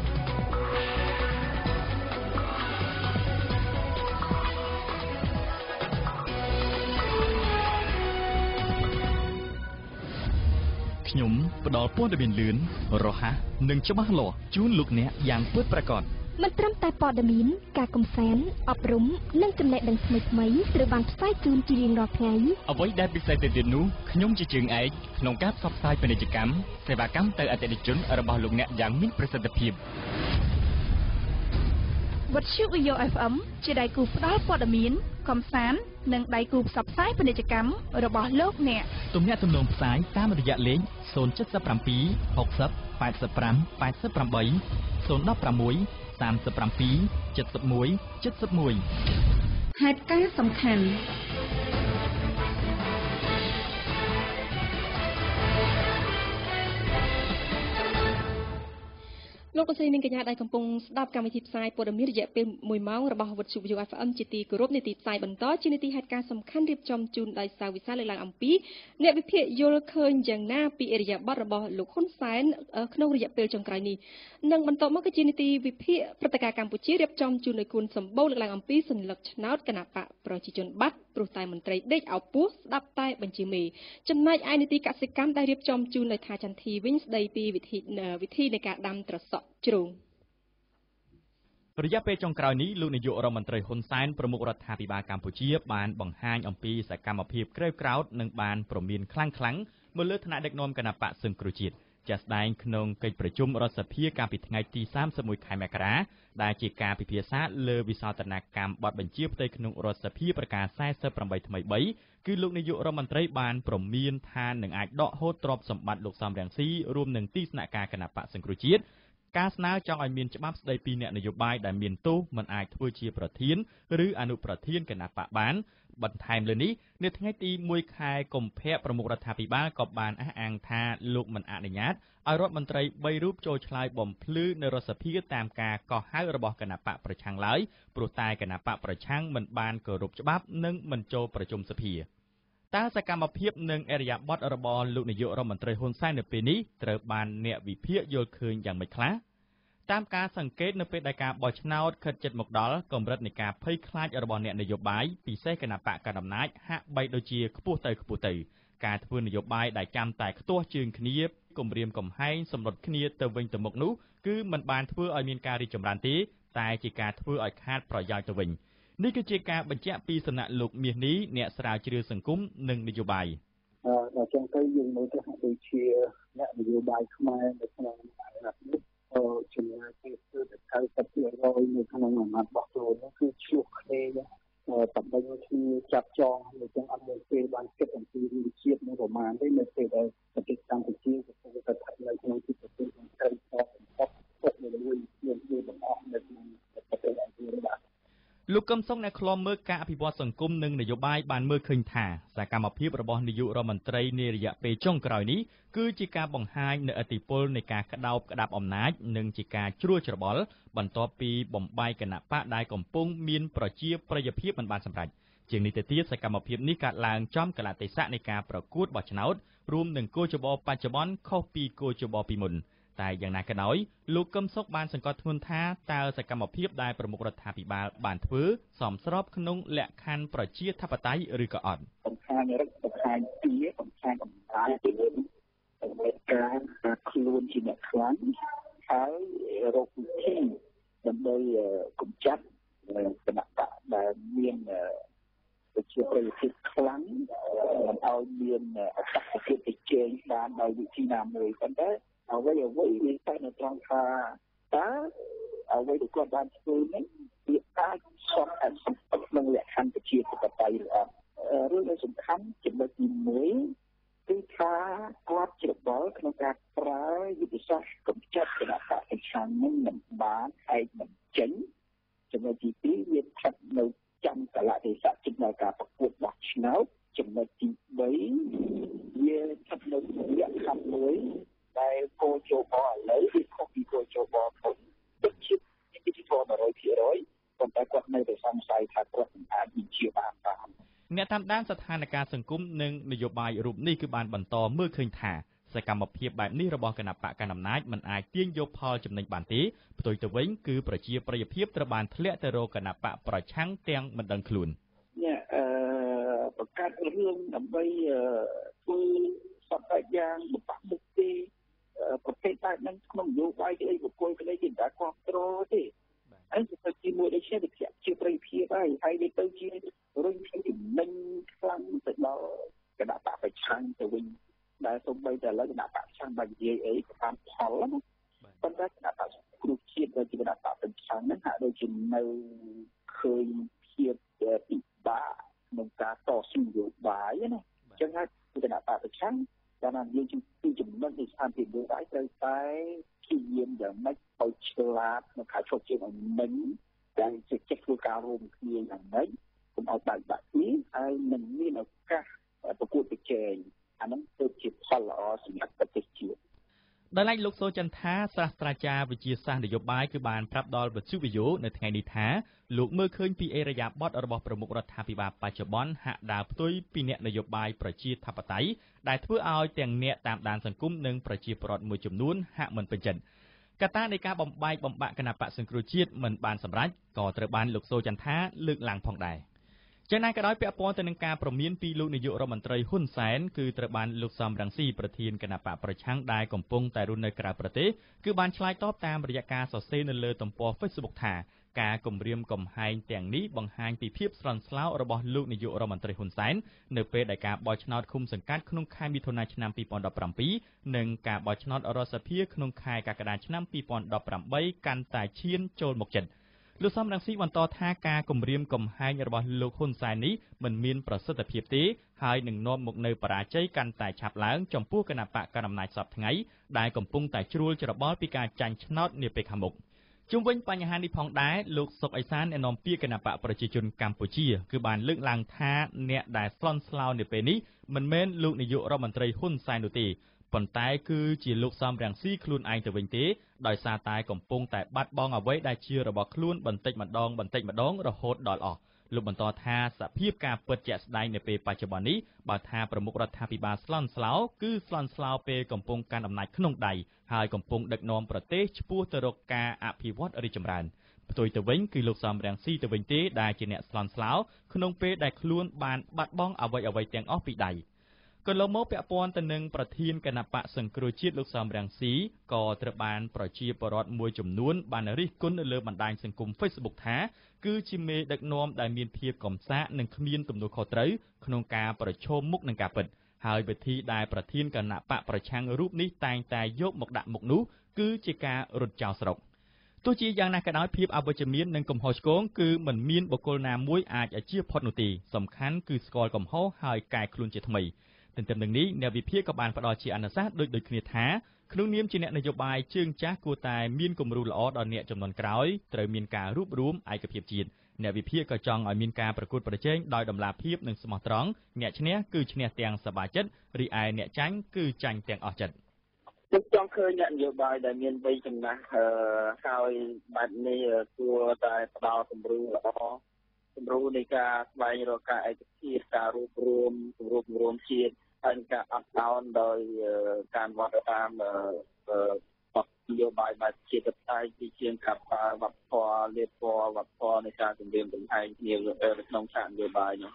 K: ខ្ញុំផ្ដល់ព័ត៌មានលឿនរហ័សនិងច្បាស់លាស់ជូនលោកអ្នកយ៉ាងពិតប្រាកដ
L: មិនត្រឹមតែព័ត៌មានការកំសាន្តអប់រំនិងចំណេះដឹងថ្មីៗត្រូវបានផ្សាយជូនជារៀងរាល់ថ្ងៃ
K: អ្វីដែលពិសេសទៅទៀតនោះខ្ញុំជាជើងឯកក្នុងការផ្សព្វផ្សាយពាណិជ្ជកម្មសេវាកម្មទៅអតិថិជនរបស់លោកអ្នកយ៉ាងមានប្រសិទ្ធភាព
L: វិទ្យុ VAYO FM ជាដៃគូផ្ដល់ព័ត៌មានកំសាន្តនិងដៃគូផ្សព្វផ្សាយពាណិជ្ជកម្មរបស់លោកអ្នក
K: ទំនាក់ទំនងផ្សាយតាមរយៈលេខ077 60 85 88 016 37 71 71
L: ហេតុការណ៍សំខាន់
A: លោកស្រីនិងកញ្ញាដែលកំពុងស្ដាប់កម្មវិធីផ្សាយព័ត៌មានរយៈពេល1ម៉ោងរបស់វិទ្យុ VAYO FM ជាទីគោរពនាទីផ្សាយបន្តជានាទីហេតុការណ៍សំខាន់រៀបចំជូនដោយសាវវិសាលើកឡើងអំពីអ្នកវិភាគយល់ឃើញយ៉ាងណាពីឥរិយាបថរបស់លោកហ៊ុនសែនក្នុងរយៈពេលចុងក្រោយនេះនិងបន្តមកគឺជានាទីវិភាគព្រឹត្តិការណ៍កម្ពុជារៀបចំជូនដោយគុណសម្បូរលើកឡើងអំពីសញ្ញាឆ្នោតគណៈបកប្រជាជនបាត់ព្រោះតែមន្ត្រីដេកអោពោះស្ដាប់តែបញ្ជាមេចំណែកឯនាទីកសិកម្មដែលរៀបចំជូនដោយថាចន្ទធីវិញស្ដីពីវិធីនៃការដាំត្រសក់ជ្រូង
K: រយៈពេលចុងក្រោយនេះលោកនាយករដ្ឋមន្ត្រីហ៊ុនសែនប្រមុខរដ្ឋាភិបាលកម្ពុជាបានបង្ហាញអំពីសកម្មភាពក្រេវក្រោធនិងបានព្រមានខ្លាំងៗមកលើថ្នាក់ដឹកនាំគណបកសង្គ្រោះជាតិជាក់ស្ដែងក្នុងកិច្ចប្រជុំរដ្ឋសភាកាលពីថ្ងៃទី31ខែមករាដែលជាការពិភាក្សាលើវិសោធនកម្មបទបញ្ជាផ្ទៃក្នុងរដ្ឋសភាប្រការ48ថ្មី3គឺលោកនាយករដ្ឋមន្ត្រីបានព្រមានថានឹងអាចដកហូតទ្រព្យសម្បត្តិលោកសំរងស៊ីរួមនឹងទីស្នាក់ការគណបកសង្គ្រោះជាតិការស្នើចង់ឲ្យមានច្បាប់ស្ដីពីអ្នកនយោបាយដែលមានទោសមិនអាចធ្វើជាប្រធានឬអនុប្រធានគណៈបកបានបន្ថែមលើនេះនៅថ្ងៃទី1ខែកុម្ភៈប្រមុខរដ្ឋាភិបាលក៏បានអះអាងថាលោកមិនអនុញ្ញាតឲ្យរដ្ឋមន្ត្រី3រូបចូលឆ្លើយបំភ្លឺនៅរដ្ឋសភាតាមការកោះហៅរបស់គណៈបកប្រឆាំងឡើយព្រោះតែគណៈបកប្រឆាំងមិនបានគោរពច្បាប់និងមិនចូលប្រជុំសភាតើសកម្មភាពនិងអរិយាប័ត្ររបស់លោកនាយករដ្ឋមន្ត្រីហ៊ុនសែននៅពេលនេះត្រូវបានអ្នកវិភាគយល់ឃើញយ៉ាងម៉េចខ្លះតាមការសង្កេតនៅពេលដែលការបោះឆ្នោតខិតជិតមកដល់កម្រិតនៃការភ័យខ្លាចរបស់អ្នកនយោបាយពិសេសគណៈបកកណ្ដាលអំណាចហាក់បីដូចជាខ្ពស់ទៅការធ្វើនយោបាយដែលចាំតែខ្ទាស់ជើងគ្នាគំរាមកំហែងសម្លុតគ្នាទៅវិញទៅមកនោះគឺមិនបានធ្វើឲ្យមានការរីកចម្រើនទេតែជាការធ្វើឲ្យខាតប្រយោជន៍ទៅវិញនេះគឺជាការបញ្ជាក់ពីសំណាក់លោកមាសនេះអ្នកស្រាវជ្រាវសង្គមនិងនយោបាយ
I: ដល់ចឹងទៅយើងមើលទៅហាក់ដូចជាអ្នកនយោបាយខ្មែរនៅក្នុងនេះចំណាយពេលគឺទៅ90%នៅក្នុងអាណត្តិរបស់ខ្លួននោះគឺឆ្លោះគ្នាបណ្ដឹងគ្នាចាប់ចងហើយចឹងអត់មានពេលបានគិតអំពីវិជាតិនឹងប្រមាណទេនៅពេលដែលប្រទេសកម្ពុជាកំពុងតែស្ថិតនៅក្នុងទីប្រទេសនៃការបំផុតទុកមួយមានបង្អស់នៅក្នុងប្រទេសអង្គារបាទ
K: លោកកឹមសុខអ្នកខ្លំមើលការអភិវឌ្ឍសង្គមនិងនយោបាយបានមើលឃើញថាសកម្មភាពរបស់នាយករដ្ឋមន្ត្រីនារយៈពេលចុងក្រោយនេះគឺជាការបង្ហាញនូវឥទ្ធិពលនៃការក្តោបក្តាប់អំណាចនិងជាការជ្រួលច្របល់បន្ទាប់ពីបំបាយគណបកដែលកំពុងមានប្រជាប្រិយភាពមិនបានសម្រេចជាងនេះទៅទៀតសកម្មភាពនេះកើតឡើងចំកលៈទេសៈនៃការប្រកួតបោះឆ្នោតរួមនឹងគោលចបបច្ចុប្បន្នខុសពីគោលចបពីមុនតែយ៉ាងណាក៏ដោយលោកកឹមសុខបានសង្កត់ធ្ងន់ថាតើសកម្មភាពដែលប្រមុខរដ្ឋាភិបាលបានធ្វើសមស្របក្នុងលក្ខខណ្ឌប្រជាធិបតេយ្យឬក៏អត់
H: បង្ហាញរឹកបង្ហាញពីបង្ហាញអំណាចទៅលើការខ្លួនជាអ្នកខ្លាំងហើយរកវិធីដើម្បីកម្ចាត់គណៈបកដែលមានប្រជាប្រិយភាពខ្លាំងមិនឲ្យមានអត្តសញ្ញាណទៅជែងបានដោយវិធីណាមួយប៉ុន្តែអ្វីវាតែនៅត្រង់ថាតើអ្វីដែលគាត់បានធ្វើនេះវាអាចសមអត្ថប្រយោជន៍ក្នុងលក្ខខណ្ឌប្រជាធិបតេយ្យឬអត់រឿងដែលសំខាន់ចំណុចទី1គឺថាគាត់ច្របល់ក្នុងការប្រើយុទ្ធសាស្ត្រកម្ចាត់គណៈបកប្រឆាំងនឹងមិនបានឯកមិនចេញចំណុចទី2វាស្ថិតនៅចំកលៈទេសៈជិតដល់ការប្រកួតបោះឆ្នោតចំណុចទី3វាស្ថិតនៅលក្ខខណ្ឌមួយដែលគោលចបឥឡូវវាខុសពីគោលចបមុនទឹកជាតិវិធីធម៌ 100% ប៉ុន្តែគាត់នៅតែសង្ស័យថាគាត់មិនអាចវិជាបាន
K: អ្នកតាមដានស្ថានភាពសង្គមនិងនយោបាយរូបនេះគឺបានបន្តមើលឃើញថាសកម្មភាពបែបនេះរបស់គណៈបកកណ្ដាលអំណាចមិនអាចទាញយកផលចំណេញបានទេផ្ទុយទៅវិញគឺប្រជាប្រិយភាពត្រូវបានធ្លាក់ទៅរកគណៈបកប្រឆាំងទាំងមិនដឹងខ្លួន
H: បង្កើតរឿងដើម្បីធ្វើសពយ៉ាងបំផាក់មុខទេប្រភេទបែបហ្នឹងក្នុងនយោបាយក្តីបុគ្គលក្តីគេមិនដែលគ្រប់គ្រងទេហើយទៅជាមួយដូចជាប្រិយភាពហើយវាទៅជារុញចំណេញខ្លាំងទៅដល់គណៈបកប្រឆាំងទៅវិញដែលសូម្បីតែឥឡូវគណៈបកប្រឆាំងបាននិយាយអីក៏បានផលណាប៉ុន្តែគណៈបកគ្រោះជាតិដែលជាគណៈបកប្រឆាំងហ្នឹងហាក់ដូចជានៅឃើញភាពពិបាកក្នុងការតស៊ូនយោបាយណាអញ្ចឹងហើយគណៈបកប្រឆាំងតែបាននិយាយពីចំណុចនៃស្ថានភាពនយោបាយត្រូវតែព្យាយាមយ៉ាងម៉េចឲ្យឆ្លាតនៅការឈប់ជាងមិញដែលចេះធ្វើការរួមគ្នាយ៉ាងម៉េចកុំឲ្យបែកបាក់គ្នាហើយនឹងមានឱកាសប្រកួតប្រជែងអាហ្នឹងគឺជាផលល្អសម្រាប់ប្រទេសជាតិ
K: ដោយឡែកលោកសូចន្ទថាសាស្ត្រាចារ្យវិទ្យាសាស្ត្រនយោបាយគឺបានប្រាប់ដល់វិទ្យុវីយ៉ូនៅថ្ងៃនេះថាលោកមើលឃើញពីអេរយាប័តរបស់ប្រមុខរដ្ឋាភិបាលបច្ចុប្បន្នហាក់ដើរផ្ទុយពីអ្នកនយោបាយប្រជាធិបតេយ្យដែលធ្វើឲ្យទាំងអ្នកតាមដានសង្គមនិងប្រជាពលរដ្ឋមួយចំនួនហាក់មិនពេញចិត្តកត្តានៃការបំបែកបំបាក់គណបក្សសង្គ្រោះជាតិមិនបានសម្រេចក៏ត្រូវបានលោកសូចន្ទថាលើកឡើងផងដែរយ៉ាងណាក៏ដោយពាក់ព័ន្ធទៅនឹងការព្រមានពីលោកនាយករដ្ឋមន្ត្រីហ៊ុនសែនគឺត្រូវបានលោកសំរងស៊ីប្រធានគណៈបកប្រឆាំងដែលកំពុងតែរស់នៅក្រៅប្រទេសគឺបានឆ្លើយតបតាមរយៈការសរសេរនៅលើទំព័រ Facebook ថាការគំរាមកំហែងទាំងនេះបង្ហាញពីភាពស្លន់ស្លោរបស់លោកនាយករដ្ឋមន្ត្រីហ៊ុនសែននៅពេលដែលការបោះឆ្នោតឃុំសង្កាត់ក្នុងខែមិថុនាឆ្នាំ2017និងការបោះឆ្នោតរដ្ឋសភាក្នុងខែកក្កដាឆ្នាំ2018កាន់តែឈានចូលមកជិតលោកសំរងស៊ីបន្តថាការគំរាមកំហែងរបស់លោកហ៊ុនសែននេះមិនមានប្រសិទ្ធភាពទេហើយនឹងនាំមកនូវបរាជ័យកាន់តែឆាប់ឡើងចំពោះគណៈបកកណ្ដាលអំណាចសពថ្ងៃដែលកំពុងតែជ្រួលច្របល់ពីការចាញ់ឆ្នោតនាពេលខាងមុខជុំវិញបញ្ហានេះផងដែរលោកសុកអេសានអ្នកនាំពាក្យគណៈបកប្រជាជនកម្ពុជាគឺបានលើកឡើងថាអ្នកដែលស្លន់ស្លោនៅពេលនេះមិនមែនលោកនាយករដ្ឋមន្ត្រីហ៊ុនសែននោះទេប៉ុន្តែគឺជាលោកសំរងស៊ីខ្លួនឯងទៅវិញទេដោយសារតែកំពុងតែបាត់បង់អ្វីដែលជារបស់ខ្លួនបន្តិចម្ដងរហូតដល់អស់លោកបន្តថាសភាពការពិតជាក់ស្ដែងនៅពេលបច្ចុប្បន្ននេះបើថាប្រមុខរដ្ឋាភិបាលស្លន់ស្លោគឺស្លន់ស្លោពេលកំពុងកាន់អំណាចក្នុងដៃហើយកំពុងដឹកនាំប្រទេសឆ្ពោះទៅរកការអភិវឌ្ឍរីកចម្រើនផ្ទុយទៅវិញគឺលោកសំរងស៊ីទៅវិញទេដែលជាអ្នកស្លន់ស្លោក្នុងពេលដែលខ្លួនបានបាត់បង់អ្វីទាំងអស់ពីដៃក៏លោកមកពាក់ព័ន្ធទៅនឹងប្រធានគណៈបកសង្គ្រោះជាតិលោកសំរងស៊ីក៏ត្រូវបានប្រជាពលរដ្ឋមួយចំនួនបានរិះគន់នៅលើបណ្ដាញសង្គម Facebook ថាគឺជាមេដឹកនាំដែលមានភាពកំសាកនិងគ្មានទំនួលខុសត្រូវក្នុងការប្រឈមមុខនឹងការពិតហើយវិធីដែលប្រធានគណៈបកប្រឆាំងរូបនេះតែងតែយកមកដាក់មុខនោះគឺជាការរត់ចោលស្រុកទោះជាយ៉ាងណាក៏ដោយភាពអវិជ្ជមាននិងកំហុសឆ្គងគឺមិនមានបុគ្គលណាមួយអាចជៀសផុតនោះទេសំខាន់គឺស្គាល់កំហុសហើយកែខ្លួនជាថ្មីទន្ទឹមនឹងនេះអ្នកវិភាគក៏បានផ្ដល់ជាអនុសាសន៍ដូចគ្នាថាក្នុងនាមជាអ្នកនយោបាយជើងចាស់គួរតែមានគំរូល្អដល់អ្នកចំនួនក្រោយត្រូវមានការរួបរวมឯកភាពជាតិអ្នកវិភាគក៏ចង់ឲ្យមានការប្រកួតប្រជែងដោយតម្លាភាពនិងស្មោះត្រង់អ្នកឈ្នះគឺឈ្នះទាំងសប្បាយចិត្តរីឯអ្នកចាញ់គឺចាញ់ទាំងអស់ចិត្ត
I: ខ្ញុំចង់ឃើញអ្នកនយោបាយដែលមានវ័យចំណាស់ហើយបែបនេះគួរតែផ្ដល់គំរូល្អគំរូនៃការស្វែងរកការឯកភាពការរួបរวมជាតិហើយការអត់ដោនដោយការវត្តតាមនយោបាយបែបជាតបជាជាងការប្រើវប្បធម៌លេបពណ៌វប្បធម៌នៃការជំរាបបង្ហាញគ្នានៅក្នុងឆាកនយោបាយនោះ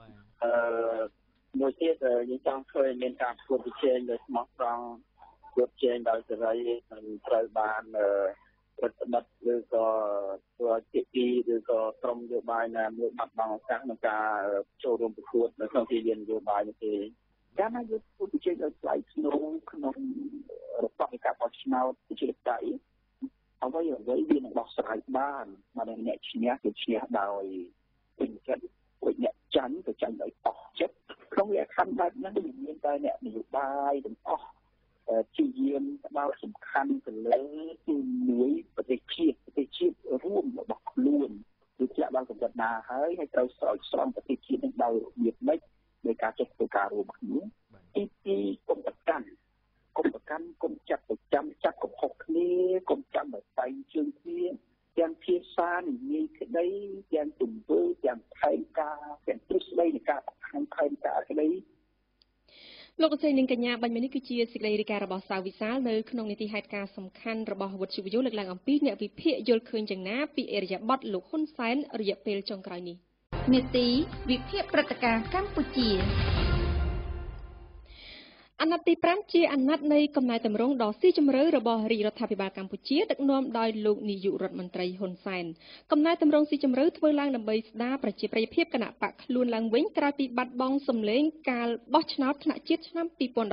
I: មួយទៀតយើងចង់ឃើញមានការប្រកួតប្រជែងដោយស្មោះត្រង់ប្រកួតប្រជែងដោយសេរីនិងត្រូវបានប្រតិបត្តិឬក៏ធ្វើឲ្យភាគីឬក៏ក្រុមនយោបាយណាមួយបាត់បង់ឱកាសក្នុងការចូលរួមប្រកួតនៅក្នុងទីលាននយោបាយនេះទេការណាយកប្រកួតប្រជែងដោយស្វ័យក្នុងរបបនៃការបោះឆ្នោតប្រជាធិបតេយ្យអ្វីវានឹងដោះស្រាយបានមកអ្នកឈ្នះគឺឈ្នះដោយពេញចិត្តពួកអ្នកចាញ់ក៏ចាញ់ដោយអស់ចិត្តក្នុងលក្ខខណ្ឌបែបហ្នឹងមានតែអ្នកនយោបាយទាំងអស់ជាយាមផ្ដោតសំខាន់ទៅលើទីមួយប្រទេសជាតិរួមរបស់ខ្លួនគឺធ្លាក់ដល់កម្រិតណាហើយត្រូវស្រោចស្រង់ប្រទេសជាតិនឹងដោយរបៀបម៉េចដោយការចេះធ្វើការរួមគ្នាទី2គុំប្រកាន់គុំចាត់ប្រចាំចាប់កំហុសគ្នាគុំចាំតែស្វែងជើងគ្នាទាំងភាសានិយាយក្តីទាំងទង្វើទាំងផែនការទាំងទ្រឹស្ដីនៃការបង្ហាញផែនការក្តី
A: លោកអសីនិងកញ្ញាបាញ់នេះគឺជាសេចក្តីរាយការណ៍របស់សាវវិសាលនៅក្នុងនីតិហេតុការណ៍សំខាន់របស់វិទ្យុលើកឡើងអំពីអ្នកវិភាគយល់ឃើញយ៉ាងណាពីអរិយាប័ត្រលោកហ៊ុនសែនរយៈពេលចុងក្រោយនេះ
L: នីតិវិភាគព្រឹត្តិការណ៍កម្ពុជា
A: អាណត្តិទី5ជាអាណត្តិនៃកំណែតម្រង់ដ៏ស៊ីជម្រៅរបស់រាជរដ្ឋាភិបាលកម្ពុជាដឹកនាំដោយលោកនាយករដ្ឋមន្ត្រីហ៊ុនសែនកំណែតម្រង់ស៊ីជម្រៅធ្វើឡើងដើម្បីស្ដារប្រជាប្រិយភាពគណៈបកខ្លួនឡើងវិញក្រោយពីបាត់បង់សម្លេងការបោះឆ្នោតថ្នាក់ជាតិឆ្នាំ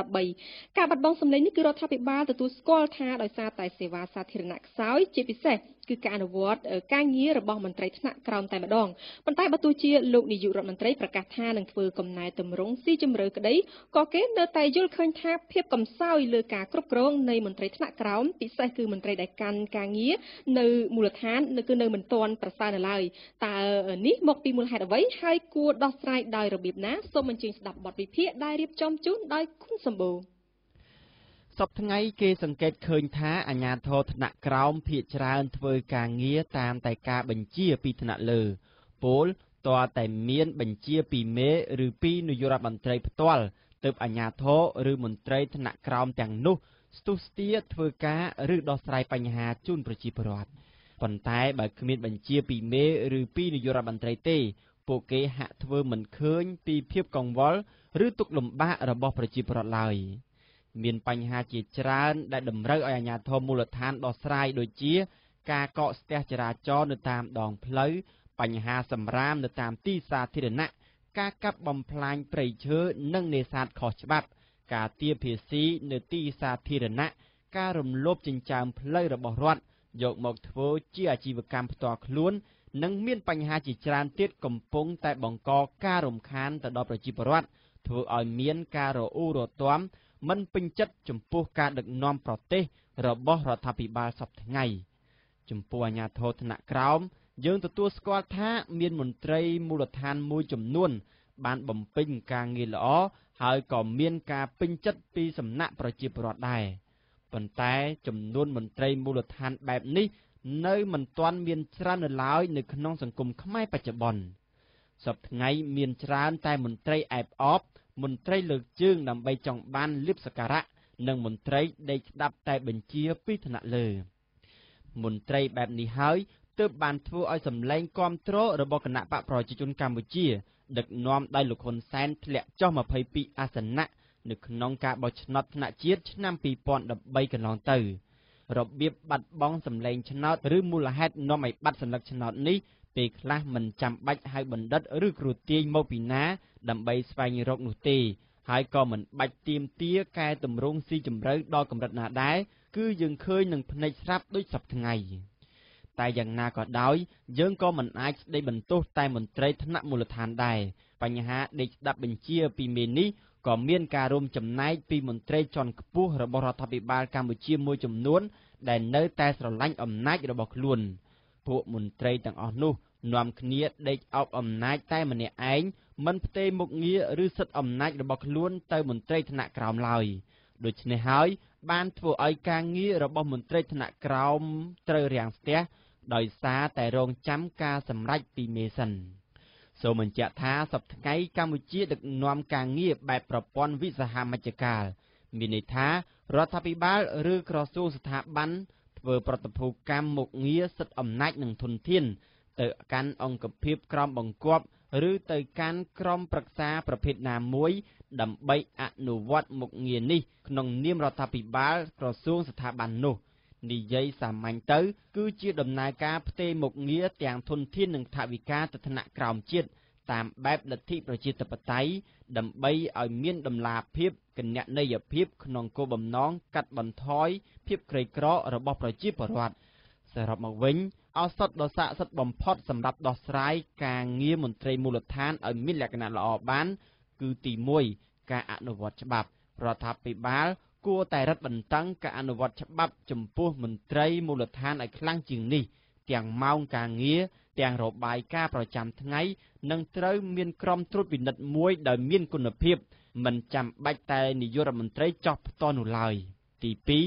A: 2013ការបាត់បង់សម្លេងនេះគឺរដ្ឋាភិបាលទទួលស្គាល់ថាដោយសារតែសេវាសាធារណៈខ្សោយជាពិសេសគឺការអនុវត្តការងាររបស់មន្ត្រីថ្នាក់ក្រោមតែម្ដងប៉ុន្តែបើទោះជាលោកនាយករដ្ឋមន្ត្រីប្រកាសថានឹងធ្វើកំណែតម្រង់ស៊ីជម្រៅក្តីក៏គេនៅតែយល់ឃើញថាភាពកំសោយលើការគ្រប់គ្រងនៃមន្ត្រីថ្នាក់ក្រោមពិសេសគឺមន្ត្រីដែលកាន់ការងារនៅមូលដ្ឋានគឺនៅមិនទាន់ប្រសើរនៅឡើយតើនេះមកពីមូលហេតុអ្វីហើយគួរដោះស្រាយដោយរបៀបណាសូមអញ្ជើញស្ដាប់បទវិភាគដែលរៀបចំជូនដោយគុណសម្បូរ
M: សប្តាហ៍ថ្ងៃគេសង្កេតឃើញថាអាជ្ញាធរថ្នាក់ក្រោមភាគច្រើនធ្វើការងារតាមតែការបញ្ជាពីថ្នាក់លើពលតើតែមានបញ្ជាពីមេឬពីនាយករដ្ឋមន្ត្រីផ្ទាល់ទើបអាជ្ញាធរឬមន្ត្រីថ្នាក់ក្រោមទាំងនោះស្ទុះស្ទាធ្វើការឬដោះស្រាយបញ្ហាជូនប្រជាពលរដ្ឋប៉ុន្តែបើគ្មានបញ្ជាពីមេឬពីនាយករដ្ឋមន្ត្រីទេពួកគេហាក់ធ្វើមិនឃើញពីភាពកង្វល់ឬទុក្ខលំបាករបស់ប្រជាពលរដ្ឋឡើយមានបញ្ហាជាច្រើនដែលតម្រូវឲ្យអាជ្ញាធរមូលដ្ឋានដោះស្រាយដូចជាការកកស្ទះចរាចរណ៍នៅតាមដងផ្លូវបញ្ហាសម្រាមនៅតាមទីសាធារណៈការកាប់បំផ្លាញព្រៃឈើនិងនេសាទខុសច្បាប់ការទារភាសីនៅទីសាធារណៈការរំលោភចិញ្ចើមផ្លូវរបស់រដ្ឋយកមកធ្វើជាអាជីវកម្មផ្ទាល់ខ្លួននិងមានបញ្ហាជាច្រើនទៀតកំពុងតែបង្កការរំខានទៅដល់ប្រជាពលរដ្ឋធ្វើឲ្យមានការរអ៊ូរទាំមិនពេញចិត្តចំពោះការដឹកនាំប្រទេសរបស់រដ្ឋាភិបាលសប្តាហ៍ថ្ងៃចំពោះអាជ្ញាធរថ្នាក់ក្រោមយើងទទួលស្គាល់ថាមានមន្ត្រីមូលដ្ឋានមួយចំនួនបានបំពេញការងារល្អហើយក៏មានការពេញចិត្តពីសំណាក់ប្រជាពលរដ្ឋដែរប៉ុន្តែចំនួនមន្ត្រីមូលដ្ឋានបែបនេះនៅមិនទាន់មានច្រើននៅឡើយនៅក្នុងសង្គមខ្មែរបច្ចុប្បន្នសប្តាហ៍ថ្ងៃមានច្រើនតែមន្ត្រីអែបអបមន្ត្រីលើកជើងដើម្បីចង់បានលៀបសក្ការៈនិងមន្ត្រីដេកស្ដាប់តែបញ្ជាពីថ្នាក់លើមន្ត្រីបែបនេះហើយទើបបានធ្វើឲ្យសម្លេងគាំទ្ររបស់គណៈបកប្រជាជនកម្ពុជាដឹកនាំដោយលោកហ៊ុនសែនធ្លាក់ចុះ22អាសនៈនៅក្នុងការបោះឆ្នោតថ្នាក់ជាតិឆ្នាំ2013កន្លងទៅរបៀបបាត់បង់សម្លេងឆ្នោតឬមូលហេតុនាំឲ្យបាត់សន្លឹកឆ្នោតនេះពេលខ្លះមិនចាំបាច់ហៅបណ្ឌិតឬគ្រូទាយមកពីណាដើម្បីស្វែងរកនោះទេហើយក៏មិនបាច់ទាមទារកែតម្រង់ស៊ីជម្រៅដល់កម្រិតណាដែរគឺយើងឃើញនឹងភ្នែកស្រាប់ដូចសប្តាហ៍ថ្ងៃតែយ៉ាងណាក៏ដោយយើងក៏មិនអាចស្ដីបន្ទោសតែមន្ត្រីថ្នាក់មូលដ្ឋានដែរបញ្ហាដេកស្ដាប់បញ្ជាពីមេនេះក៏មានការរួមចំណែកពីមន្ត្រីជាន់ខ្ពស់របស់រដ្ឋាភិបាលកម្ពុជាមួយចំនួនដែលនៅតែស្រឡាញ់អំណាចរបស់ខ្លួនពួកមន្ត្រីទាំងអស់នោះនាំគ្នាដេកអោបអំណាចតែម្នាក់ឯងមិនផ្ទេរមុខងារឬសិទ្ធិអំណាចរបស់ខ្លួនទៅមន្ត្រីថ្នាក់ក្រោមឡើយដូច្នេះហើយបានធ្វើឲ្យការងាររបស់មន្ត្រីថ្នាក់ក្រោមត្រូវរាំងស្ទះដោយសារតែរងចាំការសម្រេចពីមេសិនសូមបញ្ជាក់ថាសប្តាហ៍ថ្ងៃកម្ពុជាដឹកនាំការងារបែបប្រព័ន្ធវិសាហមជ្ឈការមានន័យថារដ្ឋាភិបាលឬក្រសួងស្ថាប័នធ្វើប្រតិភូកម្មមុខងារសិទ្ធិអំណាចនិងធនធានទៅកាន់អង្គភាពក្រមបង្គាប់ឬទៅកាន់ក្រុមប្រឹក្សាប្រភេទណាមួយដើម្បីអនុវត្តមុខងារនេះក្នុងនាមរដ្ឋាភិបាលក្រសួងស្ថាប័ននោះនិយាយសាមញ្ញទៅគឺជាដំណើរការផ្ទេរមុខងារទាំងធនធាននិងថវិកាទៅថ្នាក់ក្រោមជាតិតាមបែបលទ្ធិប្រជាធិបតេយ្យដើម្បីឲ្យមានតម្លាភាពគណនេយ្យភាពក្នុងគោលបំណងកាត់បន្ថយភាពក្រីក្ររបស់ប្រជាពលរដ្ឋសរុបមកវិញឱសថដ៏ស័ក្តិសិទ្ធិបំផុតសម្រាប់ដោះស្រាយការងារមន្ត្រីមូលដ្ឋានឲ្យមានលក្ខណៈល្អបានគឺទី1ការអនុវត្តច្បាប់រដ្ឋាភិបាលគួរតែរឹតបន្តឹងការអនុវត្តច្បាប់ចំពោះមន្ត្រីមូលដ្ឋានឲ្យខ្លាំងជាងនេះទាំងម៉ោងការងារទាំងរបាយការណ៍ប្រចាំថ្ងៃនិងត្រូវមានក្រុមត្រួតពិនិត្យមួយដោយមានគុណភាពមិនចាំបាច់តែនាយករដ្ឋមន្ត្រីចោះផ្ទាល់នោះឡើយទី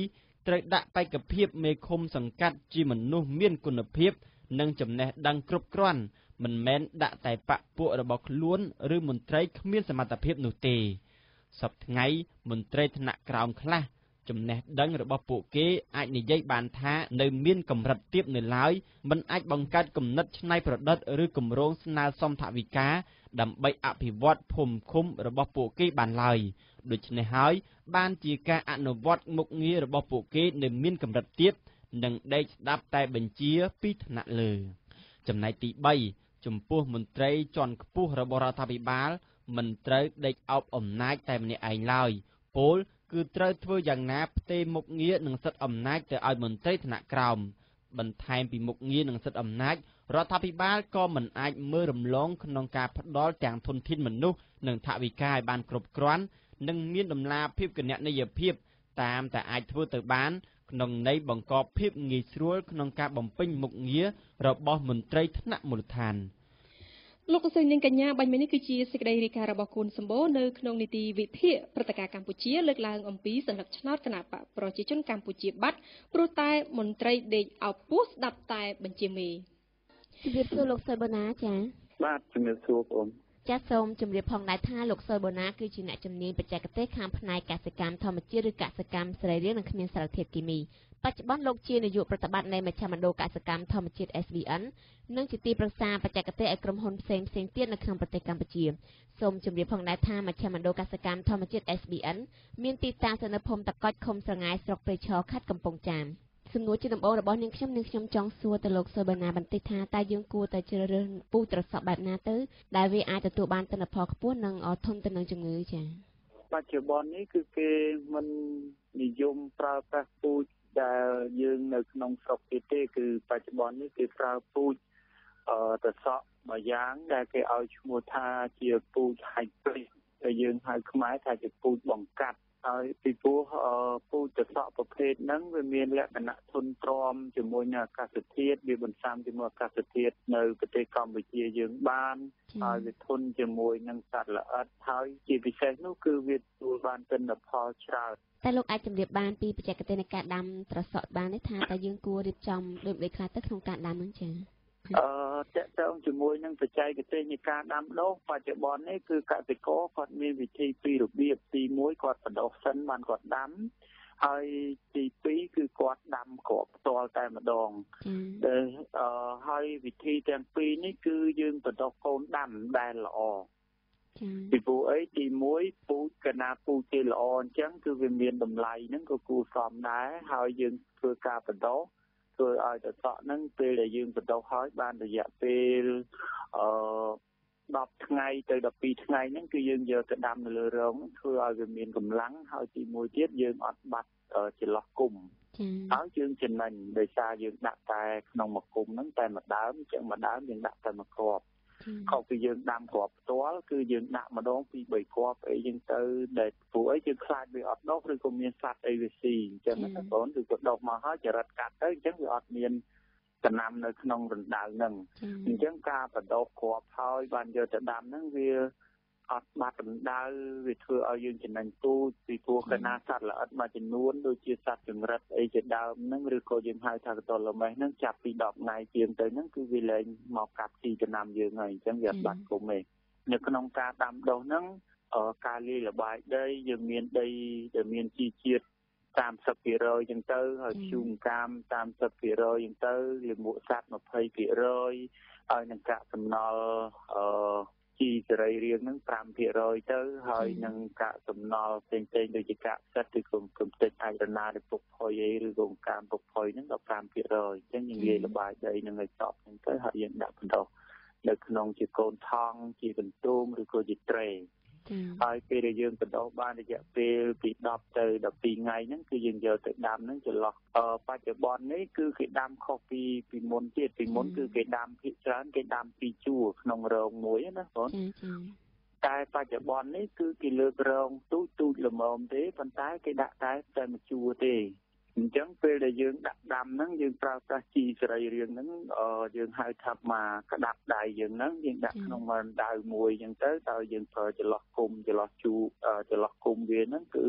M: 2ត្រូវដាក់បេក្ខភាពមេឃុំសង្កាត់ជាមនុស្សមានគុណភាពនិងចំណេះដឹងគ្រប់គ្រាន់មិនមែនដាក់តែបកពួករបស់ខ្លួនឬមន្ត្រីគ្មានសមត្ថភាពនោះទេសប្តាហ៍ថ្ងៃមន្ត្រីថ្នាក់ក្រោមខ្លះចំណេះដឹងរបស់ពួកគេអាចនិយាយបានថានៅមានកម្រិតទាបនៅឡើយមិនអាចបង្កើតគំនិតច្នៃប្រឌិតឬគម្រោងស្នើសុំថវិកាដើម្បីអភិវឌ្ឍភូមិឃុំរបស់ពួកគេបានឡើយដូច្នេះហើយបានជាការអនុវត្តមុខងាររបស់ពួកគេនៅមានកម្រិតទាបនិងដេកស្ដាប់តែបញ្ជាពីថ្នាក់លើចំណែកទី3ចំពោះមន្ត្រីជាន់ខ្ពស់របស់រដ្ឋាភិបាលមិនត្រូវដេកអោបអំណាចតែម្នាក់ឯងឡើយពោលគឺត្រូវធ្វើយ៉ាងណាផ្ទេរមុខងារនិងសិទ្ធិអំណាចទៅឲ្យមន្ត្រីថ្នាក់ក្រោមបន្ថែមពីមុខងារនិងសិទ្ធិអំណាចរដ្ឋាភិបាលក៏មិនអាចមើលរំលងក្នុងការផ្ដល់ទាំងធនធានមនុស្សនិងថវិកាឲ្យបានគ្រប់គ្រាន់និងមានតម្លាភាពគណនេយ្យភាពតាមតែអាចធ្វើទៅបានក្នុងន័យបង្កភាពងាយស្រួលក្នុងការបំពេញមុខងាររបស់មន្ត្រីថ្នាក់មូលដ្ឋាន
A: លោកកសិនាងកញ្ញាបាញ់មិញនេះគឺជាសេចក្តីរាយការណ៍របស់គុណសម្បូរនៅក្នុងនីតិវិភាគព្រឹត្តិការណ៍កម្ពុជាលើកឡើងអំពីសន្លឹកឆ្នោតគណបកប្រជាជនកម្ពុជាបាត់ព្រោះតែមន្ត្រីដេកអោបពោះស្ដាប់តែបញ្ជាមេ
C: ជំរាបសួរលោកសុយបូណាចា៎
I: បាទជំរាបសួរបង
C: ចាសសូមជម្រាបផងដែរថាលោកសុយបូណាគឺជាអ្នកជំនាញបច្ចេកទេសខាងផ្នែកកសិកម្មធម្មជាតិឬកសិកម្មសរីរាង្គនិងគ្មានសារធាតុគីមីបច្ចុប្បន្នលោកជានាយកប្រតិបត្តិនៃមជ្ឈមណ្ឌលកសិកម្មធម្មជាតិ SVN និងជាទីប្រឹក្សាបច្ចេកទេសឲ្យក្រុមហ៊ុនផ្សេងៗទៀតនៅក្នុងប្រទេសកម្ពុជាសូមជម្រាបផងដែរថាមជ្ឈមណ្ឌលកសិកម្មធម្មជាតិ SVN មានទីតាំងនៅភូមិតកុចឃុំស្រងាយស្រុកព្រៃឈរខេត្តកំពង់ចាមសំណួរជាដំបូងរបស់នាងខ្ញុំចង់សួរទៅលោកសុយបូណាបន្តិចថាតើយើងគួរតែជ្រើសរើសពូជត្រសក់បែបណាទៅដែលវាអាចទទួលបានទិន្នផលខ្ពស់និងធន់ទៅនឹងជំងឺចា៎
I: បច្ចុប្បន្ននេះគឺគេមិននិយមប្រើប្រាស់ពូជដែលយើងនៅក្នុងស្រុកទេគឺបច្ចុប្បន្ននេះគេប្រើពូជត្រសក់មួយយ៉ាងដែលគេឲ្យឈ្មោះថាជាពូជ hybrid ដែលយើងហៅខ្មែរថាជាពូជបង្កាត់ហើយពីព្រោះពូជត្រសក់ប្រភេទហ្នឹងវាមានលក្ខណៈធន់ទ្រាំជាមួយនឹងអាកាសធាតុវាបន្សាំជាមួយអាកាសធាតុនៅប្រទេសកម្ពុជាយើងបានហើយវាធន់ជាមួយនឹងសត្វល្អិតហើយជាពិសេសនោះគឺវាទទួលបានទិន្នផលច្រើន
C: តែលោកអាចជម្រាបបានពីបច្ចេកទេសនៃការដាំត្រសក់បានទេថាតើយើងគួររៀបចំដូចម្តេចខ្លះទៅក្នុងការដាំហ្នឹងចា៎
I: តកតងជាមួយនឹងបច្ចេកទេសនៃការដាំដុះបច្ចុប្បន្ននេះគឺកសិករគាត់មានវិធីពីររបៀបទី1គាត់បដោះសិនបានគាត់ដាំហើយទី2គឺគាត់ដាំគ្រាប់ផ្ទាល់តែម្ដងដែលហើយវិធីទាំងពីរនេះគឺយើងបដោះកូនដាំដែលល្អពីព្រោះអីទី1ពូជកណាពូជគេល្អអញ្ចឹងគឺវាមានតម្លៃហ្នឹងក៏គួរសមដែរហើយយើងធ្វើការបដោះធ្វើឲ្យត្រសក់ហ្នឹងពេលដែលយើងបដោះហើយបានរយៈពេល10ថ្ងៃទៅ12ថ្ងៃហ្នឹងគឺយើងយកទៅដាំនៅលើរងធ្វើឲ្យវាមានកម្លាំងហើយទី1ទៀតយើងអត់បាត់ចន្លោះគុំហើយយើងចំណេញដោយសារយើងដាក់តែក្នុងមួយគុំហ្នឹងតែមួយដើមអញ្ចឹងមួយដើមយើងដាក់តែមួយគ្រាប់ខុសពីយើងដាំគ្រាប់ផ្ទាល់គឺយើងដាក់ម្ដងពី3គ្រាប់អីយើងទៅដែលព្រោះអីយើងខ្លាចវាអត់ដុះឬក៏មានសត្វអីវាស៊ីអញ្ចឹងណាបងគឺក៏ដុះមកហើយចរិតកាត់ទៅអញ្ចឹងវាអត់មានដំណាំនៅក្នុងរណ្ដៅហ្នឹងអញ្ចឹងការបដិគ្រាប់ហើយបានយកទៅដាំហ្នឹងវាអត់បាត់រណ្ដៅវាធ្វើឲ្យយើងចំណេញពូជពីព្រោះកណាសត្វល្អិតមួយចំនួនដូចជាសត្វចង្រិតអីជាដើមហ្នឹងឬក៏យើងហៅថាកតលមេសហ្នឹងចាប់ពី10ថ្ងៃជាងទៅហ្នឹងគឺវាលែងមកកាប់ទីដំណាំយើងហើយអញ្ចឹងវាអត់បាត់គុំទេនៅក្នុងការដាំដុះហ្នឹងការលាយល្បាយដីយើងមានដីដែលមានជីជាតិ30% ចឹងទៅហើយធ្យូងកាម30% ចឹងទៅលាមកសត្វ20% ហើយនឹងកាកសំណល់ជីសរីរាង្គហ្នឹង5% ទៅហើយនឹងកាកសំណល់ផ្សេងៗដូចជាកាកផ្សិតឬក៏កំទេចអាចរណាឬពុកផុយអីឬក៏កាមពុកផុយហ្នឹង15%អញ្ចឹងយើងលាយល្បាយដីនឹងឲ្យសព្វហ្នឹងទៅហើយយើងដាក់បណ្ដុះនៅក្នុងជាកូនថង់ជាកន្ទូមឬក៏ជាត្រេហើយពេលដែលយើងបណ្ដុះបានរយៈពេលពី10ទៅ12ថ្ងៃហ្នឹងគឺយើងយកទៅដាំហ្នឹងចន្លោះបច្ចុប្បន្ននេះគឺគេដាំខុសពីមុនទៀតពីមុនគឺគេដាំភាគច្រើនគេដាំពីជួរក្នុងរងមួយណាបងតែបច្ចុប្បន្ននេះគឺគេលើករងទូចល្មមទេប៉ុន្តែគេដាក់តែមួយជួរទេអញ្ចឹងពេលដែលយើងដាក់ដាំហ្នឹងយើងប្រើប្រាស់ជីសរីរាង្គហ្នឹងយើងហៅថាមកក្តាប់ដៃយើងហ្នឹងយើងដាក់ក្នុងរណ្ដៅមួយអញ្ចឹងទៅដោយយើងប្រើចន្លោះគុំចន្លោះជូចន្លោះគុំវាហ្នឹងគឺ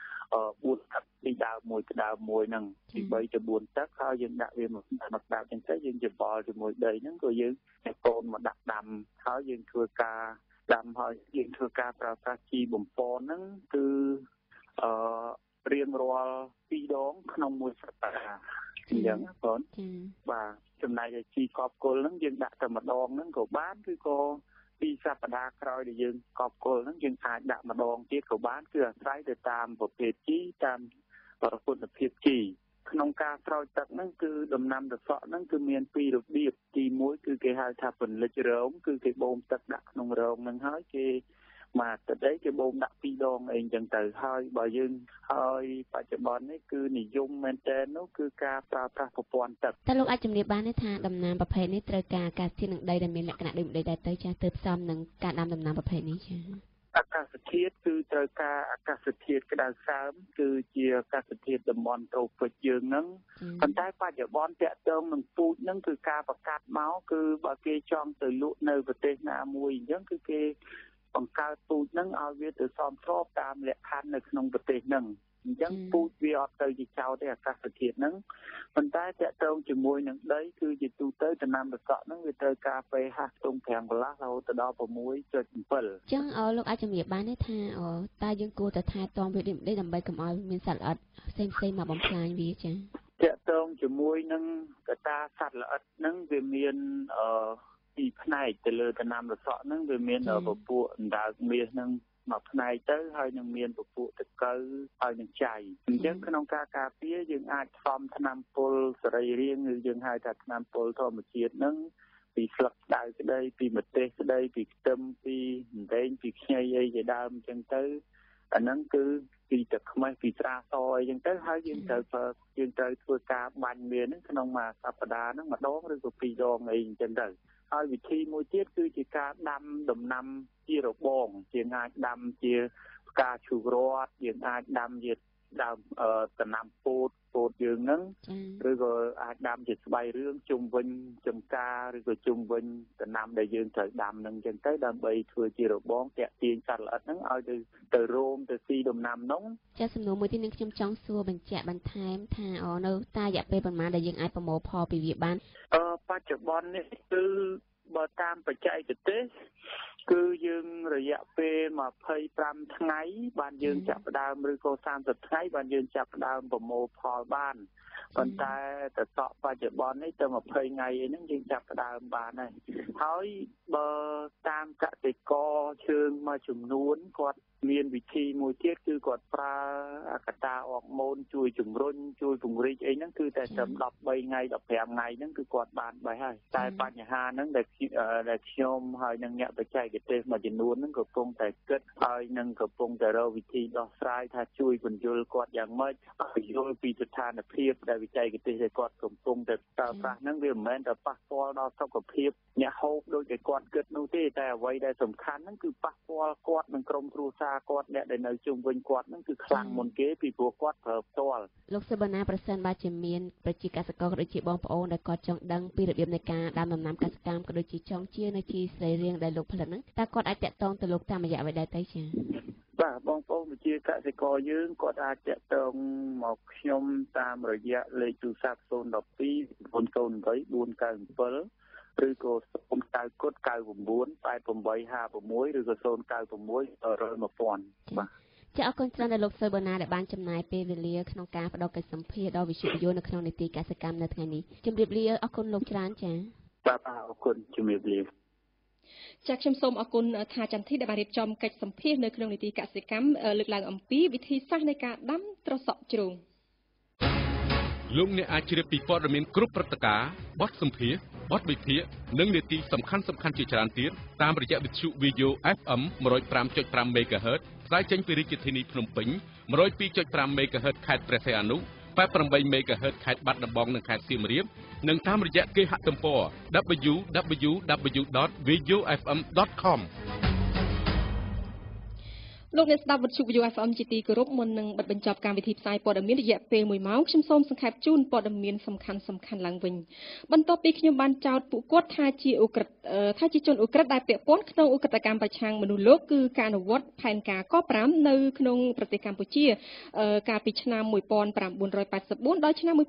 I: 4ទឹកពីដើមមួយទៅដើមមួយហ្នឹងពី3ទៅ4ទឹកហើយយើងដាក់វាមកក្តាប់អញ្ចឹងទៅយើងច្បល់ជាមួយដីហ្នឹងក៏យើងកូនមកដាក់ដាំហើយយើងធ្វើការដាំហើយយើងធ្វើការប្រើប្រាស់ជីបំពន់ហ្នឹងគឺរៀងរាល់2ដងក្នុងមួយសប្តាហ៍អញ្ចឹងបងបាទចំណែកឯជីកប់គល់ហ្នឹងយើងដាក់តែម្ដងហ្នឹងក៏បានឬក៏2សប្តាហ៍ក្រោយដែលយើងកប់គល់ហ្នឹងយើងអាចដាក់ម្ដងទៀតក៏បានគឺអាស្រ័យទៅតាមប្រភេទជីតាមប្រគុណភាពជីក្នុងការស្រោចទឹកហ្នឹងគឺដំណាំត្រសក់ហ្នឹងគឺមាន2របៀបទី1គឺគេហៅថាពន្លិចរងគឺគេបូមទឹកដាក់ក្នុងរងហ្នឹងហើយគេមកទឹកអីគេបូមដាក់2ដងអីចឹងទៅហើយបើយើងហើយបច្ចុប្បន្ននេះគឺនិយមមែនតើនោះគឺការប្រើប្រាស់ប្រព័ន្ធទឹក
C: តើលោកអាចជំរាបបានទេថាដំណាំប្រភេទនេះត្រូវការអាកាសធាតុនិងដីដែលមានលក្ខណៈដូចដីដែរទៅចាស់ទៅផ្សំនឹងការដាំដំណាំប្រភេទនេះចា
I: អាកាសធាតុគឺត្រូវការអាកាសធាតុក្តៅសើមគឺជាអាកាសធាតុតំបន់ត្រូពិកយើងហ្នឹងប៉ុន្តែបច្ចុប្បន្នតាក់ទងនឹងពូជហ្នឹងគឺការប្រកាសមកគឺបើគេចង់ទៅលក់នៅប្រទេសណាមួយអញ្ចឹងគឺគេបង្កើតពូជហ្នឹងឲ្យវាទៅសមស្របតាមលក្ខខណ្ឌនៅក្នុងប្រទេសហ្នឹងអញ្ចឹងពូជវាអត់ទៅជាចោលទេអាកាសធាតុហ្នឹងប៉ុន្តែតាក់ទងជាមួយនឹងដីគឺជាទូទៅដំណាំត្រសក់ហ្នឹងវាត្រូវការpH ខ្ទង់5កន្លះរហូតដល់ 6.7 អញ្
C: ចឹងលោកអាចជំរាបបានទេថាតើយើងគួរតែថែទាំវាដូចនេះដើម្បីកុំឲ្យមានសត្វល្អិតផ្សេងៗមកបំផ្លាញវាចា៎
I: តាក់ទងជាមួយនឹងកត្តាសត្វល្អិតហ្នឹងវាមានពីផ្នែកទៅលើដំណាំត្រសក់ហ្នឹងវាមានពពួកអណ្ដើកមាសហ្នឹងមកផ្នែកទៅហើយនឹងមានពពួកតកៅហើយនឹងចៃអញ្ចឹងក្នុងការការពារយើងអាចផ្សំថ្នាំពុលសរីរាង្គឬយើងហៅថាថ្នាំពុលធម្មជាតិហ្នឹងពីស្លឹកដៅក្តីពីម្ទេសក្តីពីខ្ទឹមពីម្រែងពីខ្ញីអីជាដើមអញ្ចឹងទៅអាហ្នឹងគឺពីទឹកខ្មេះពីស្រាសអីចឹងទៅហើយយើងត្រូវធ្វើការបាញ់វាហ្នឹងក្នុងមួយសប្តាហ៍ហ្នឹងម្ដងឬក៏2ដងអីចឹងទៅហើយវិធីមួយទៀតគឺជាការដាំដំណាំជារបងយើងអាចដាំជាផ្កាឈូករ័ត្នយើងអាចដាំជាដើមដំណាំពោតយើងហ្នឹងឬក៏អាចដាំជាស្បៃរឿងជុំវិញចំការឬក៏ជុំវិញដំណាំដែលយើងត្រូវដាំហ្នឹងចឹងទៅដើម្បីធ្វើជារបងតាក់ទាញសត្វល្អិតហ្នឹងឲ្យទៅរោមទៅស៊ីដំណាំហ្នឹង
C: ចាសំណួរមួយទៀតនឹងខ្ញុំចង់សួរបញ្ជាក់បន្ថែមថានៅតែរយៈពេលប្រហែលដែលយើងអាចប្រមូលផលពីវាបាន
I: បច្ចុប្បន្ននេះគឺបើតាមបច្ចេកទេសគឺយើងរយៈពេល25ថ្ងៃបានយើងចាប់ផ្ដើមឬក៏30ថ្ងៃបានយើងចាប់ផ្ដើមប្រមូលផលបានប៉ុន្តែត្រសក់បច្ចុប្បន្ននេះទៅ20ថ្ងៃហ្នឹងយើងចាប់ផ្ដើមបានហើយបើតាមកសិករជើងមួយចំនួនគាត់មានវិធីមួយទៀតគឺគាត់ប្រើកតាអរម៉ូនជួយជំរុញជួយពង្រីកអីហ្នឹងគឺតែត្រឹម13ថ្ងៃ15ថ្ងៃហ្នឹងគឺគាត់បានបេះហើយតែបញ្ហាហ្នឹងដែលខ្ញុំហើយនឹងអ្នកបច្ចេកទេសមួយចំនួនហ្នឹងកំពុងតែគិតហើយនឹងកំពុងតែរកវិធីដោះស្រាយថាជួយពន្យល់គាត់យ៉ាងម៉េចឲ្យយល់ពីស្ថានភាពដែលបច្ចេកទេសដែលគាត់កំពុងតែប្រើប្រាស់ហ្នឹងវាមិនមែនតែប៉ះពាល់ដល់សុខភាពអ្នកហូបដូចតែគាត់គិតនោះទេតែអ្វីដែលសំខាន់ហ្នឹងគឺប៉ះពាល់គាត់នឹងក្រុមគ្រួសារគាត់អ្នកដែលនៅជុំវិញគាត់ហ្នឹងគឺខ្លាំងមុនមុនគេពីព្រោះគាត់ប្រើផ្ទាល់
C: លោកសុបណាប្រសិនបើជាមានប្រជាកសិករក៏ដូចជាបងប្អូនដែលគាត់ចង់ដឹងពីរបៀបនៃការដាំដំណាំកសិកម្មក៏ដូចជាចង់ជានៅជាសរីរាង្គដែលលោកផលិតហ្នឹងតើគាត់អាចតាក់ទងទៅលោកតាមរយៈអ្វីដែរទេចា៎
I: បាទបងប្អូនប្រជាកសិករយើងគាត់អាចតាក់ទងមកខ្ញុំតាមរយៈលេខទូរស័ព្ទ012 908 497 ឬក៏099 99 8856 ឬក៏096 100 1000 បាទ
C: ចាអរគុណច្រើនដល់លោកសុបណាដែលបានចំណាយពេលវេលាក្នុងការផ្ដល់កិច្ចសម្ភារដល់វិទ្យុយោនៅក្នុងនីតិកសិកម្មនៅថ្ងៃនេះជម្រាបលាអរគុណលោកច្រើនចា៎
I: បាទអរគុណជំរាបលា
A: ចាខ្ញុំសូមអរគុណថាចន្ទធីដែលបានរៀបចំកិច្ចសម្ភារនៅក្នុងនីតិកសិកម្មលើកឡើងអំពីវិធីសាស្ត្រនៃការដាំត្រសក់ជ្រូក
F: លោកអ្នកអាចជ្រាបពីព័ត៌មានគ្រប់ព្រឹត្តិការណ៍បទសម្ភាសន៍បទវិភាគនិងនីតិសំខាន់ជាច្រើនទៀតតាមរយៈវិទ្យុ VAYO FM 105.5 MHz ផ្សាយចេញពីរាជធានីភ្នំពេញ 102.5 MHz ខេត្តព្រះសីហនុ 88 MHz ខេត្តបាត់ដំបងនិងខេត្តសៀមរាបនិងតាមរយៈគេហទំព័រ www.vayofm.com
A: លោកអ្នកស្ដាប់វិទ្យុ VAYO FM ជាទីគោរពមុននឹងបិទបញ្ចប់កម្មវិធីផ្សាយព័ត៌មានរយៈពេល1ម៉ោងខ្ញុំសូមសង្ខេបជូនព័ត៌មានសំខាន់ឡើងវិញបន្ទាប់ពីខ្ញុំបានចោទពួកគាត់ថាជាជនអូក្រិដ្ឋដែលពាក់ព័ន្ធក្នុងឧក្រិដ្ឋកម្មប្រឆាំងមនុស្សលោកគឺការអនុវត្តផែនការក5នៅក្នុងប្រទេសកម្ពុជាកាលពីឆ្នាំ1984ដល់ឆ្នាំ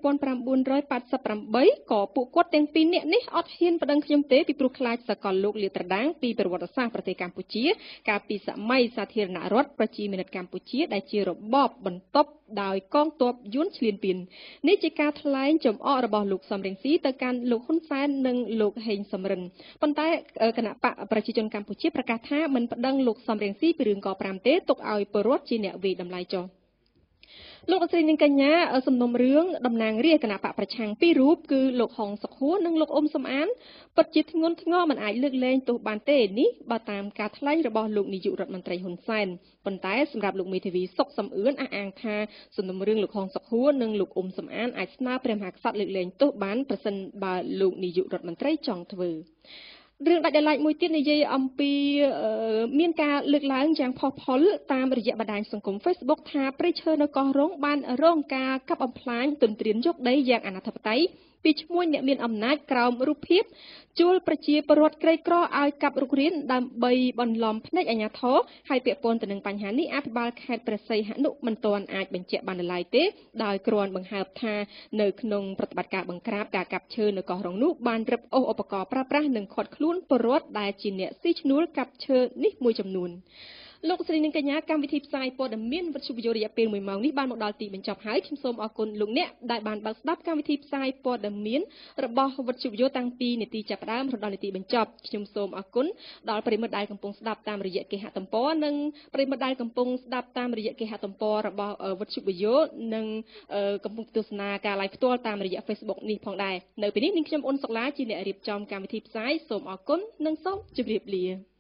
A: 1988ក៏ពួកគាត់ទាំងពីរនាក់នេះអត់ហ៊ានប្តឹងខ្ញុំទេពីព្រោះខ្លាចសកលលោកលាតត្រដាងពីប្រវត្តិសាស្ត្រប្រទេសកម្ពុជាកាលពីសម័យសាធារណរដ្ឋប្រជាមានិតកម្ពុជាដែលជារបបបន្ទាប់ដោយកងទ័ពយួនឈ្លានពាននេះជាការថ្លែងចំអករបស់លោកសំរងស៊ីទៅកាន់លោកហ៊ុនសែននិងលោកហេងសំរិនប៉ុន្តែគណៈបកប្រជាជនកម្ពុជាប្រកាសថាមិនប្តឹងលោកសំរងស៊ីពីរឿងក5ទេទុកឲ្យពលរដ្ឋជាអ្នកវាយតម្លៃចុះលោកអស្រីនិងកញ្ញាសំណុំរឿងតំណាងរាស្ត្រគណៈបកប្រឆាំងពីររូបគឺលោកហុងសុខួរនិងលោកអ៊ុំសំអានពិតជាធ្ងន់ធ្ងរមិនអាចលើកលែងទោសបានទេនេះបើតាមការថ្លែងរបស់លោកនាយករដ្ឋមន្ត្រីហ៊ុនសែនប៉ុន្តែសម្រាប់លោកមេធាវីសុកសំអឿនអះអាងថាសំណុំរឿងលោកហុងសុខួរនិងលោកអ៊ុំសំអានអាចស្នើព្រះមហាក្សត្រលើកលែងទោសបានប្រសិនបើលោកនាយករដ្ឋមន្ត្រីចង់ធ្វើរឿងដាច់ដោយឡែកមួយទៀតនិយាយអំពីមានការលើកឡើងយ៉ាងផុសផុលតាមរយៈបណ្ដាញសង្គម Facebook ថាព្រៃឈើនៅកោះរ៉ុងបានរងការកាប់បំផ្លាញទន្ទ្រានយកដីយ៉ាងអនាធិបតេយ្យពីឈ្មោះអ្នកមានអំណាចក្រោមរូបភាពជួលប្រជាពលរដ្ឋក្រីក្រឲ្យកាប់រុករានដើម្បីបន្លំភ្នែកអាជ្ញាធរហើយពាក់ព័ន្ធទៅនឹងបញ្ហានេះអភិបាលខេត្តព្រះសីហនុមិនទាន់អាចបញ្ជាក់បានឡើយទេដោយគ្រាន់បង្ហើបថានៅក្នុងប្រតិបត្តិការបង្ក្រាបការកាប់ឈើនៅកោះរ៉ុងនោះបានរឹបអូសឧបករណ៍ប្រើប្រាស់និងឃាត់ខ្លួនពលរដ្ឋដែលជាអ្នកស៊ីឈ្នួលកាប់ឈើនេះមួយចំនួនលោកស្រីនិងកញ្ញាកម្មវិធីផ្សាយព័ត៌មានវិទ្យុវិទ្យុរយៈពេល1ម៉ោងនេះបានមកដល់ទីបញ្ចប់ហើយខ្ញុំសូមអរគុណលោកអ្នកដែលបានបើកស្ដាប់កម្មវិធីផ្សាយព័ត៌មានរបស់វិទ្យុវិទ្យុតាំងពីនាទីចាប់ផ្ដើមដល់នាទីបញ្ចប់ខ្ញុំសូមអរគុណដល់ប្រិយមិត្តដែលកំពុងស្ដាប់តាមរយៈគេហទំព័រនិងប្រិយមិត្តដែលកំពុងស្ដាប់តាមរយៈគេហទំព័ររបស់វិទ្យុវិទ្យុនិងកំពុងទស្សនាការ live ផ្ទាល់តាមរយៈ Facebook នេះផងដែរនៅពេលនេះនាងខ្ញុំអ៊ុនសុកឡាជាអ្នករៀបចំកម្មវិធីផ្សាយសូមអរគុណនិងសូមជម្រាបលា